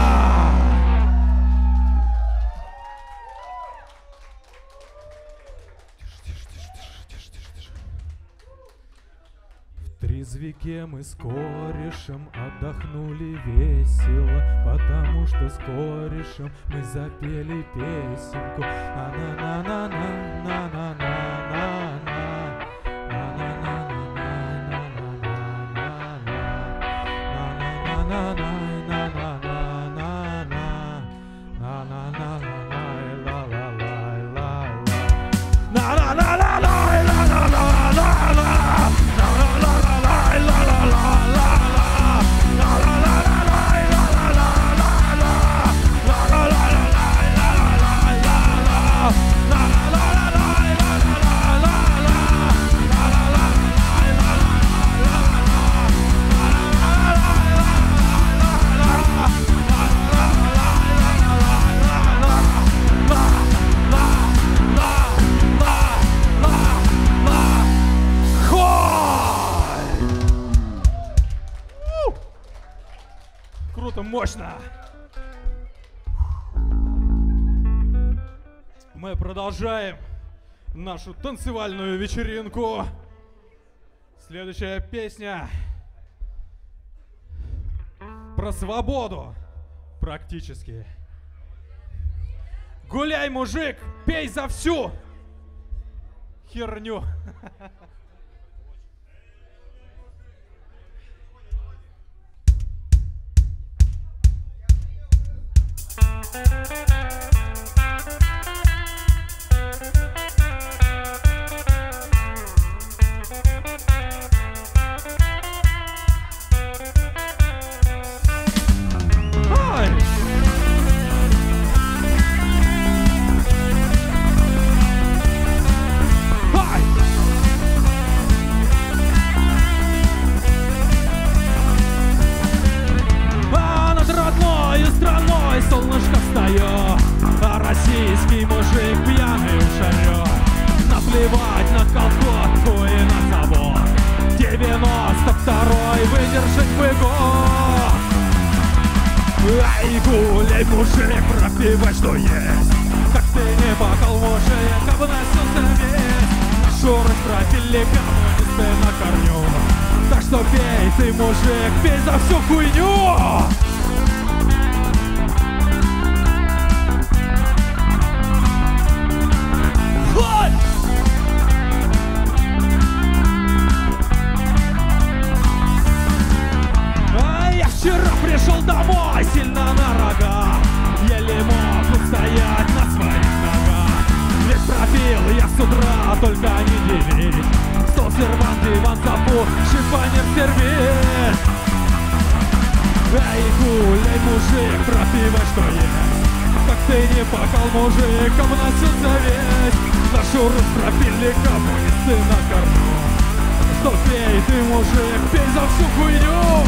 В трезвике мы с корешем отдохнули весело, потому что с корешем мы запели песенку. На-на-на-на-на, на-на-на-на-на, на-на-на-на-на-на-на-на-на-на-на-най, на-на-на-на-на, на-на-на-на-най, ла-ла-лай-лай-лай. На-на-на-на-най, ла-ла-ла-ла-ла, на-на-на-на-най, ла-ла-ла-ла-ла, на-на-на-на-най, ла-ла-ла-ла-ла, ла-ла-ла-ла-лай, ла-ла-ла-ла-ла, на-на-на-на-най, ла-ла-ла-ла-ла, круто, мощно. Мы продолжаем нашу танцевальную вечеринку. Следующая песня про свободу практически. Гуляй, мужик, пей за всю херню. Солнышко встает, а российский мужик пьяный ушарет. Наплевать на колготку и на завод. 92-й выдержать бы год. Ай, гуляй, мужик, пропивай, что есть. Как ты не пахал, мужик, обносился весь. Нашу растратили коммунисты на корню. Так что пей ты, мужик, пей за всю хуйню. Хой! Я вчера пришел домой сильно на рога, еле мог устоять на своих ногах. Ведь пропил я с утра, только не делись. Стол, сервант, диван, запор, шифонер, сервис. Эй, гуляй, мужик, пропивай, что есть. Как ты не пахал, мужик, обносился весь. Нашу Русь пропили коммунисты на корню. Что пей ты, мужик, пей за всю хуйню.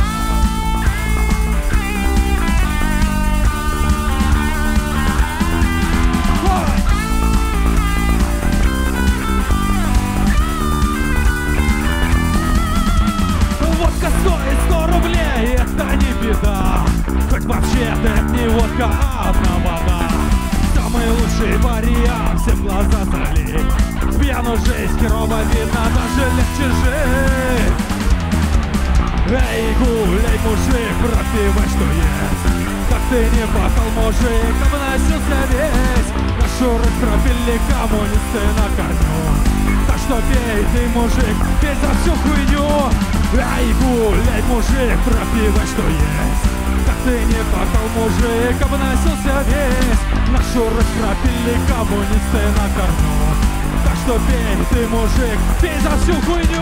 Водка стоит 100 рублей, это не беда. Хоть вообще-то это не водка, а одна вода. Самый лучший вариант, всем глаза залить. Пьяну жизнь херово видно, даже легче жить. Эй, гуляй, мужик, пропивай, что есть. Как ты не пахал, мужик, обносился весь. Нашу Русь пропили коммунисты на корню. Так что пей ты, мужик, пей за всю хуйню. Ай, гуляй, мужик, пропивай, что есть. Как ты не пахал, мужик, обносился весь. Нашу Русь пропили коммунисты на корню. Так что пей ты, мужик, пей за всю хуйню.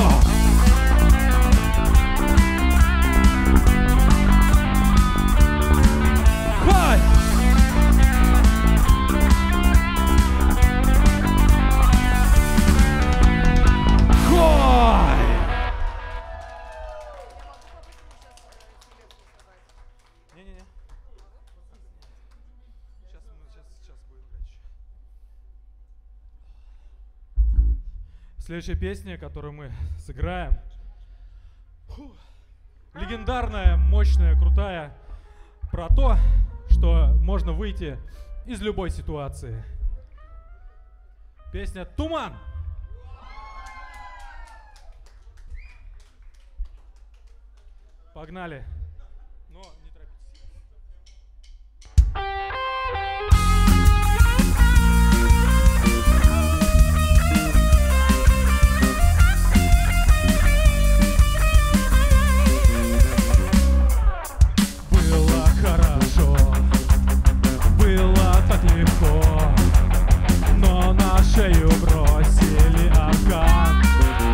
Хай! Хай! Не-не-не. Сейчас будет играть. Следующая песня, которую мы сыграем. Легендарная, мощная, крутая. Про то, что можно выйти из любой ситуации. Песня «Туман». Погнали. Но не торопитесь. Было хорошо, было так легко, но на шею бросили афган.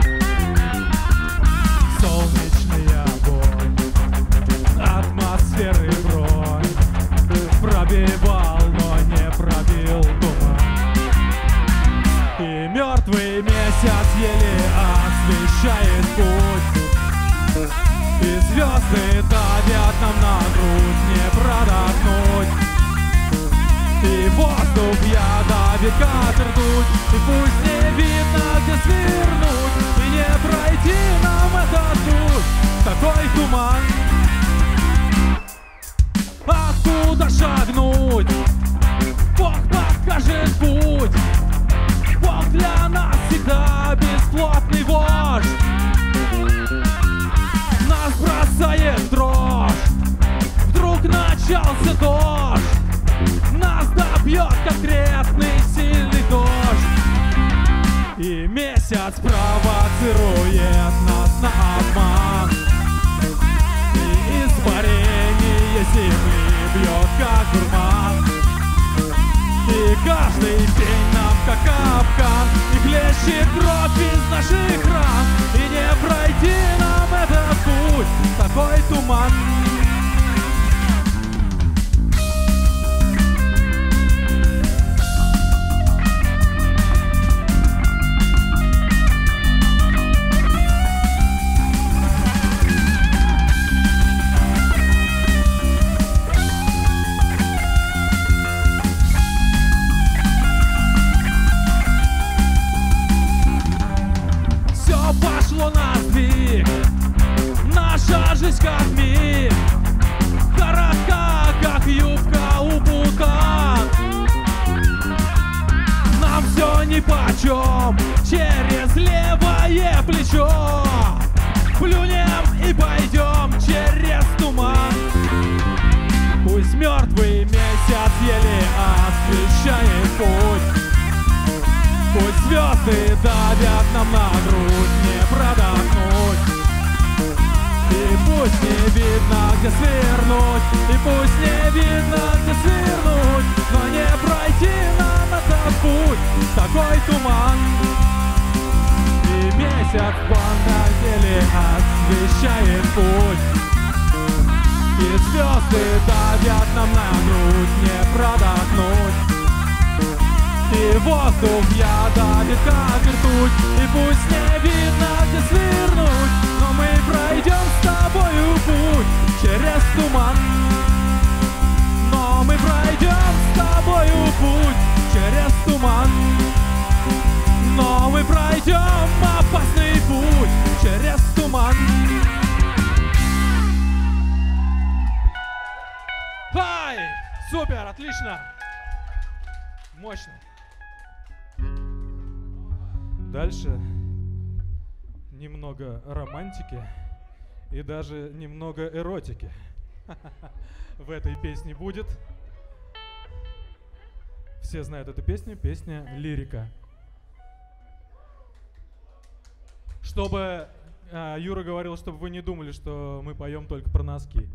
Солнечный огонь, атмосферы бронь, пробивал, но не пробил туман. И мертвый месяц еле освещает путь, и звезды давят нам на грудь, не продохнуть. И воздух давит как ртуть, и пусть не видно, где свернуть, и не пройти нам этот путь. Такой туман, откуда шагнуть? Бог покажет путь. Бог для нас всегда бесплотный вождь. Нас бросает в дрожь. Вдруг начался дождь. Нас добьет конкретный сильный дождь. И месяц провоцирует нас на обман. И испарение земли бьет как дурман. И каждый день нам как капкан, и хлещет кровь из наших ран. И не пройти нам этот путь, такой туман. звезды давят нам на грудь, не продохнуть. И пусть не видно, где свернуть, и пусть не видно, где свернуть, но не пройти нам этот путь, такой туман. И месяц в банном деле освещает путь. И звезды давят нам на грудь, не продохнуть. И воздух я давит, как ртуть. И пусть не видно, где свернуть, но мы пройдем с тобою путь через туман. Но мы пройдем с тобою путь через туман. Но мы пройдем опасный путь через туман. Хай! Супер, отлично! Мощно. Дальше немного романтики и даже немного эротики в этой песне будет. Все знают эту песню, песня «Лирика». Чтобы Юра говорил, чтобы вы не думали, что мы поем только про носки.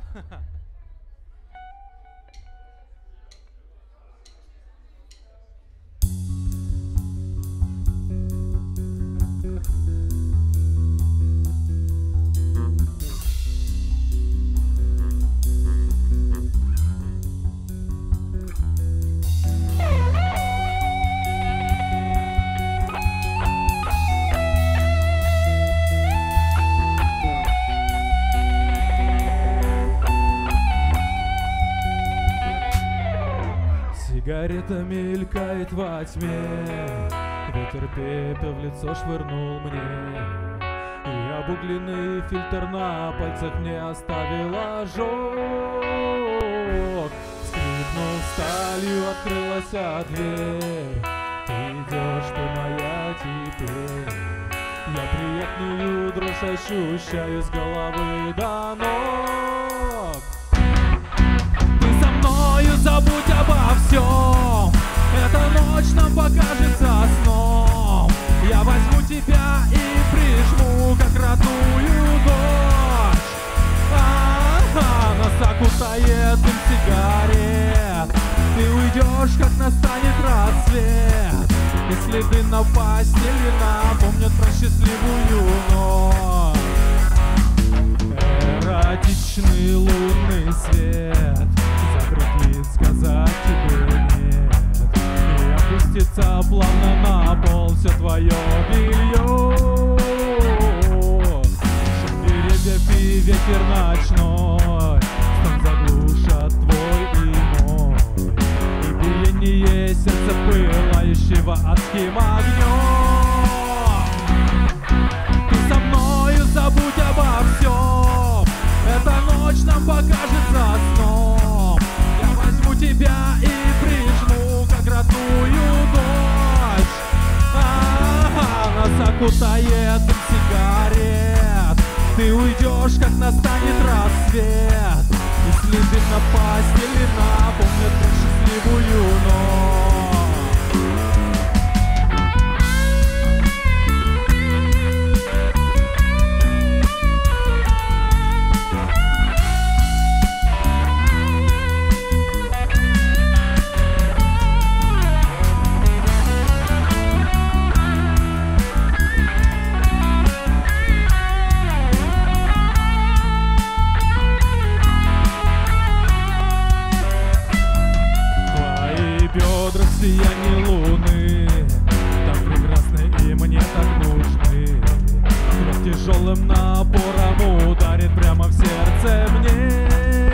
Сигарета мелькает во тьме, ветер пепел в лицо швырнул мне, и обугленный фильтр на пальцах мне оставил ожог. Скрипнул сталью, открылась дверь, ты идешь, ты моя теперь. Я приятную дрожь ощущаю с головы до ног. Ты со мною забудь обо всем, эта ночь нам покажется сном. Я возьму тебя и прижму, как родную дочь. Нас окутает дым сигарет, ты уйдешь, как настанет рассвет. И следы на постели напомнят про счастливую ночь. Эротичный лунный свет, закрыть ли, сказать тебе нет, и опустится плавно на пол все твое белье. Шум деревьев и ветер ночной стон заглушат твой и мой, и биение сердца пылающего адским огнем. Ты со мною забудь обо всем, эта ночь нам покажется сном. Я возьму тебя и прижму, как родную дочь. Нас окутает дым сигарет, ты уйдешь, как настанет рассвет. И следы на постели напомнят про счастливую ночь. Сияние луны так прекрасны и мне так нужны. Кровь тяжелым напором ударит прямо в сердце мне.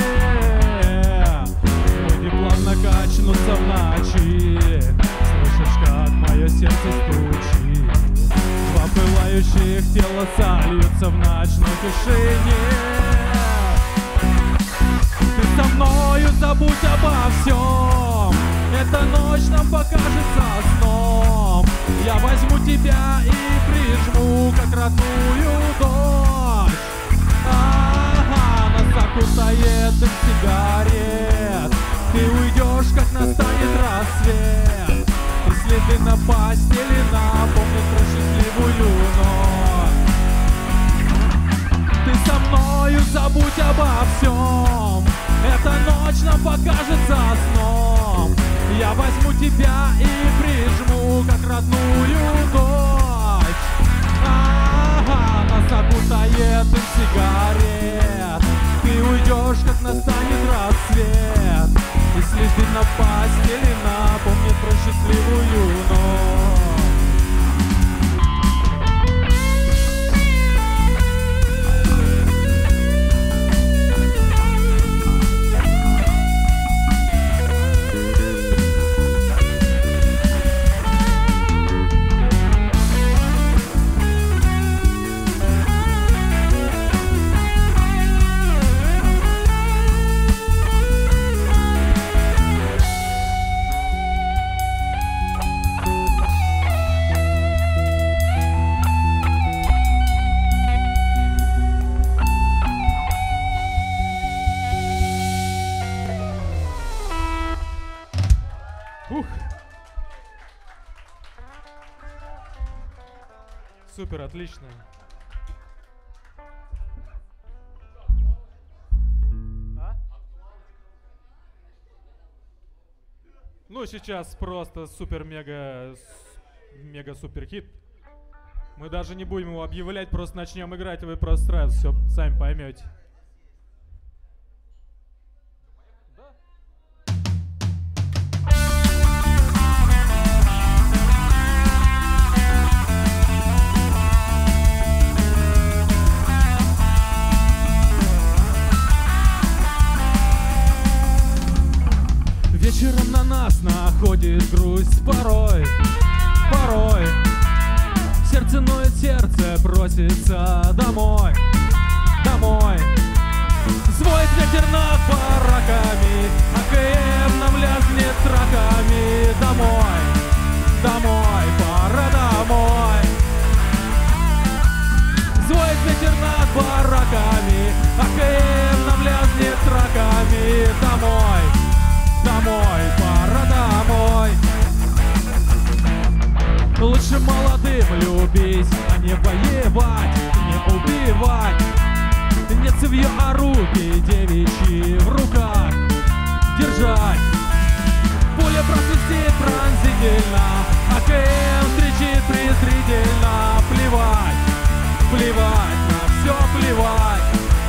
Ноги плавно качнутся в ночи, слышишь, как мое сердце стучит. Два пылающих тела сольются в ночной тишине. Ты со мною забудь обо всем, эта ночь нам покажется сном. Я возьму тебя и прижму, как родную дочь. Нас окутает дым сигарет, ты уйдешь, как настанет рассвет. И следы на постели напомнят про счастливую ночь. Ты со мною забудь обо всем, эта ночь нам покажется сном. Я возьму тебя и прижму, как родную дочь. Ага, нас окутает дым сигарет. Ты уйдешь, как настанет рассвет, и следы на постели напомнят про счастливую ночь. Супер, отлично. Ну, сейчас просто супер-мега-супер хит. Мы даже не будем его объявлять, просто начнем играть, и вы просто сразу все сами поймете. Вечером на нас находит грусть порой, порой. Сердце ноет, сердце просится домой, домой. Звоет ветер над бараками, АКМ нам лязнет раками. Домой, домой, пора домой. Звоет ветер над бараками, АКМ нам лязнет раками. Домой, домой, пора домой. Лучше молодым любить, а не воевать, не убивать. Нет цевьё, а руки девичьи в руках держать. Пуля просвистит пронзительно, АКМ встречит презрительно. Плевать, плевать, на все плевать.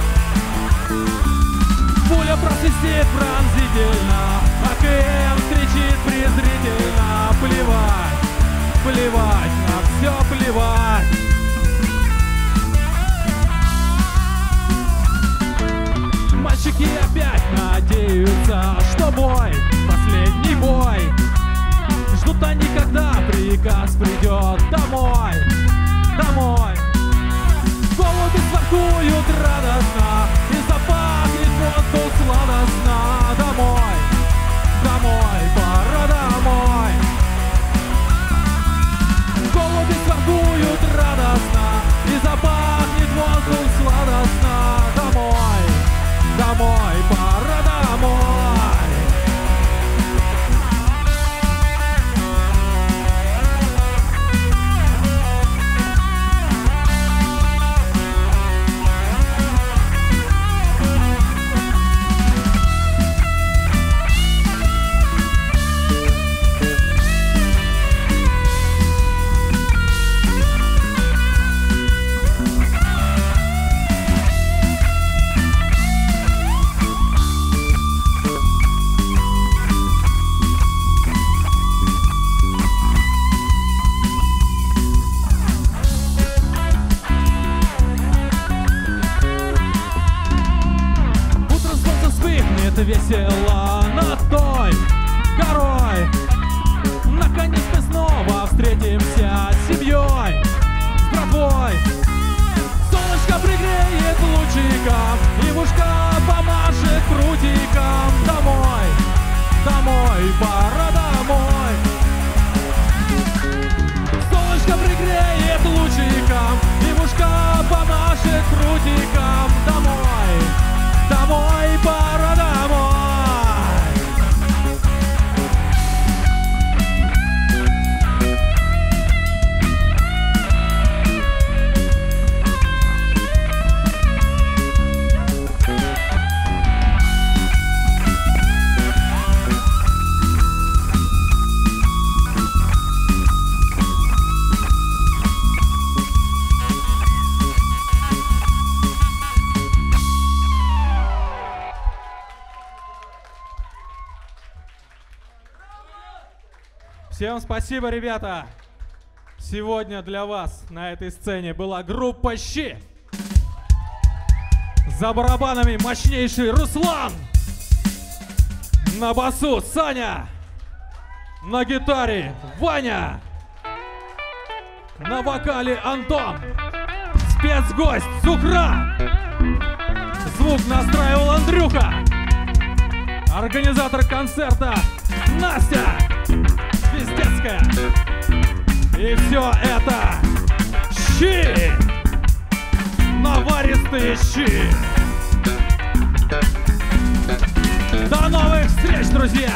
Пуля просвистит пронзительно, АКМ встречит презрительно. Плевать, плевать, на все плевать. Мальчики опять надеются, что бой, последний бой. Ждут они, когда приказ придет домой, домой. Голуби своркуют радостно, и запахнет воздух сладостно. Домой, домой, пора домой. Голуби своркуют радостно, и запахнет воздух сладостно. Домой, домой, пора домой. Весело над той горой. Наконец мы снова встретимся с семьей, с братвой. Солнышко пригреет лучиком, и в ушко помашет прутиком. Домой, домой, пора домой. Солнышко пригреет лучиком, и в ушко помашет прутиком. Домой, домой, пора домой. Всем спасибо, ребята. Сегодня для вас на этой сцене была группа «Щи». За барабанами мощнейший Руслан. На басу Саня. На гитаре Ваня. На вокале Антон. Спецгость Сухра. Звук настраивал Андрюха. Организатор концерта Настя Звездецкая. И все это щи. Наваристые щи. До новых встреч, друзья!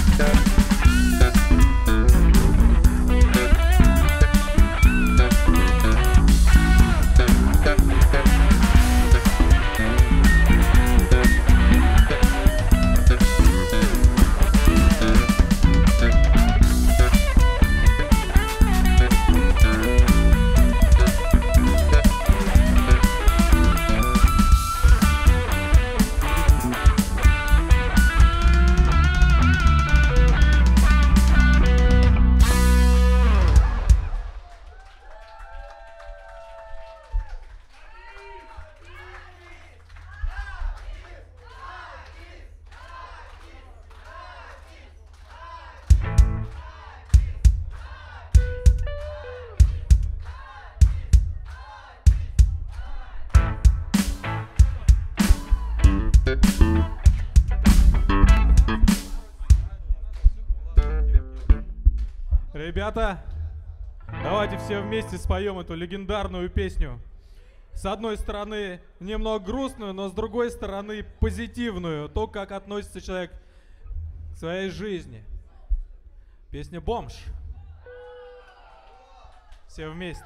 Ребята, давайте все вместе споем эту легендарную песню. С одной стороны немного грустную, но с другой стороны позитивную. То, как относится человек к своей жизни. Песня «Бомж». Все вместе.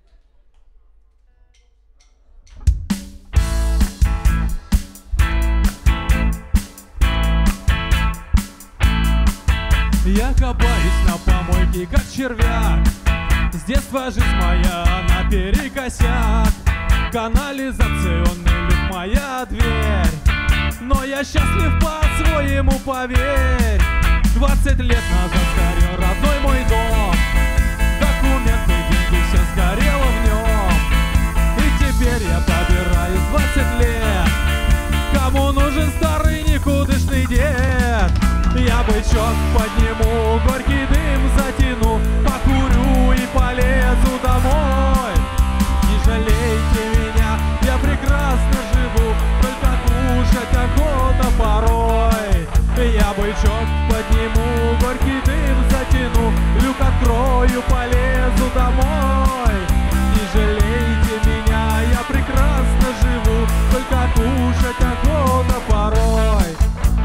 Я копаюсь на помойке, как червяк. С детства жизнь моя наперекосяк. Канализационный люк моя дверь. Но я счастлив по-своему, поверь. 20 лет назад сгорел родной мой дом. Документы, деньги, все сгорело в нем. И теперь я побираюсь 20 лет. Кому нужен старый никудышный дед? Я бычок подниму, горький дым затяну, покурю и полезу домой. Не жалейте меня, я прекрасно живу, только кушать охота порой. Я бычок подниму, горький дым затяну, люк открою, полезу домой. Не жалейте меня, я прекрасно живу, только кушать охота порой.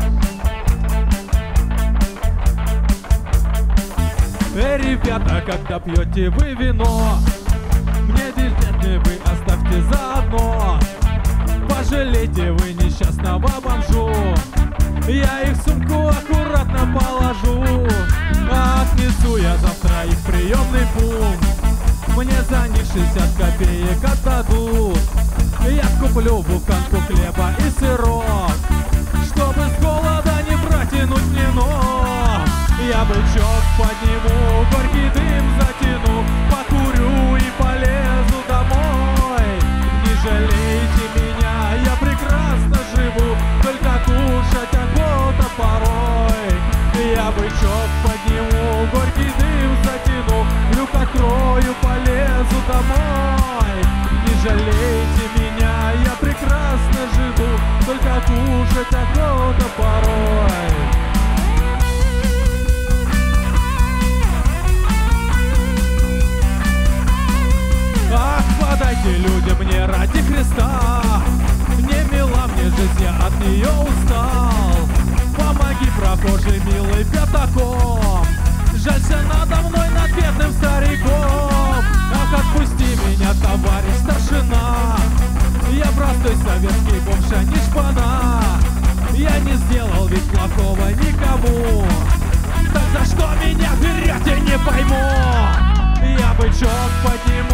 Ребята, когда пьете вы вино, мне десятки вы оставьте заодно. Пожалейте вы несчастного бомжу, я их в сумку аккуратно положу. Отнесу я завтра их в приемный пункт, мне за них 60 копеек отдадут. Я куплю буханку хлеба и сырок, чтобы с голода не протянуть мне ног. Я бычок подниму, горький дым затяну, покурю и полезу домой. Не жалейте меня, я прекрасно живу, только кушать охота порой. Я бычок подниму, горький дым затяну, люк открою, полезу домой. Не жалейте меня, я прекрасно живу, только кушать охота порой. Ах, подайте людям мне ради Христа, не мила мне жизнь, я от нее устал. Помоги, прохожий милый, пятаком, жалься надо мной, над бедным стариком. Ах, отпусти меня, товарищ старшина, я простой советский бомж, а не шпана. Я не сделал ведь плохого никому, так за что меня берете, не пойму. Я бычок подниму,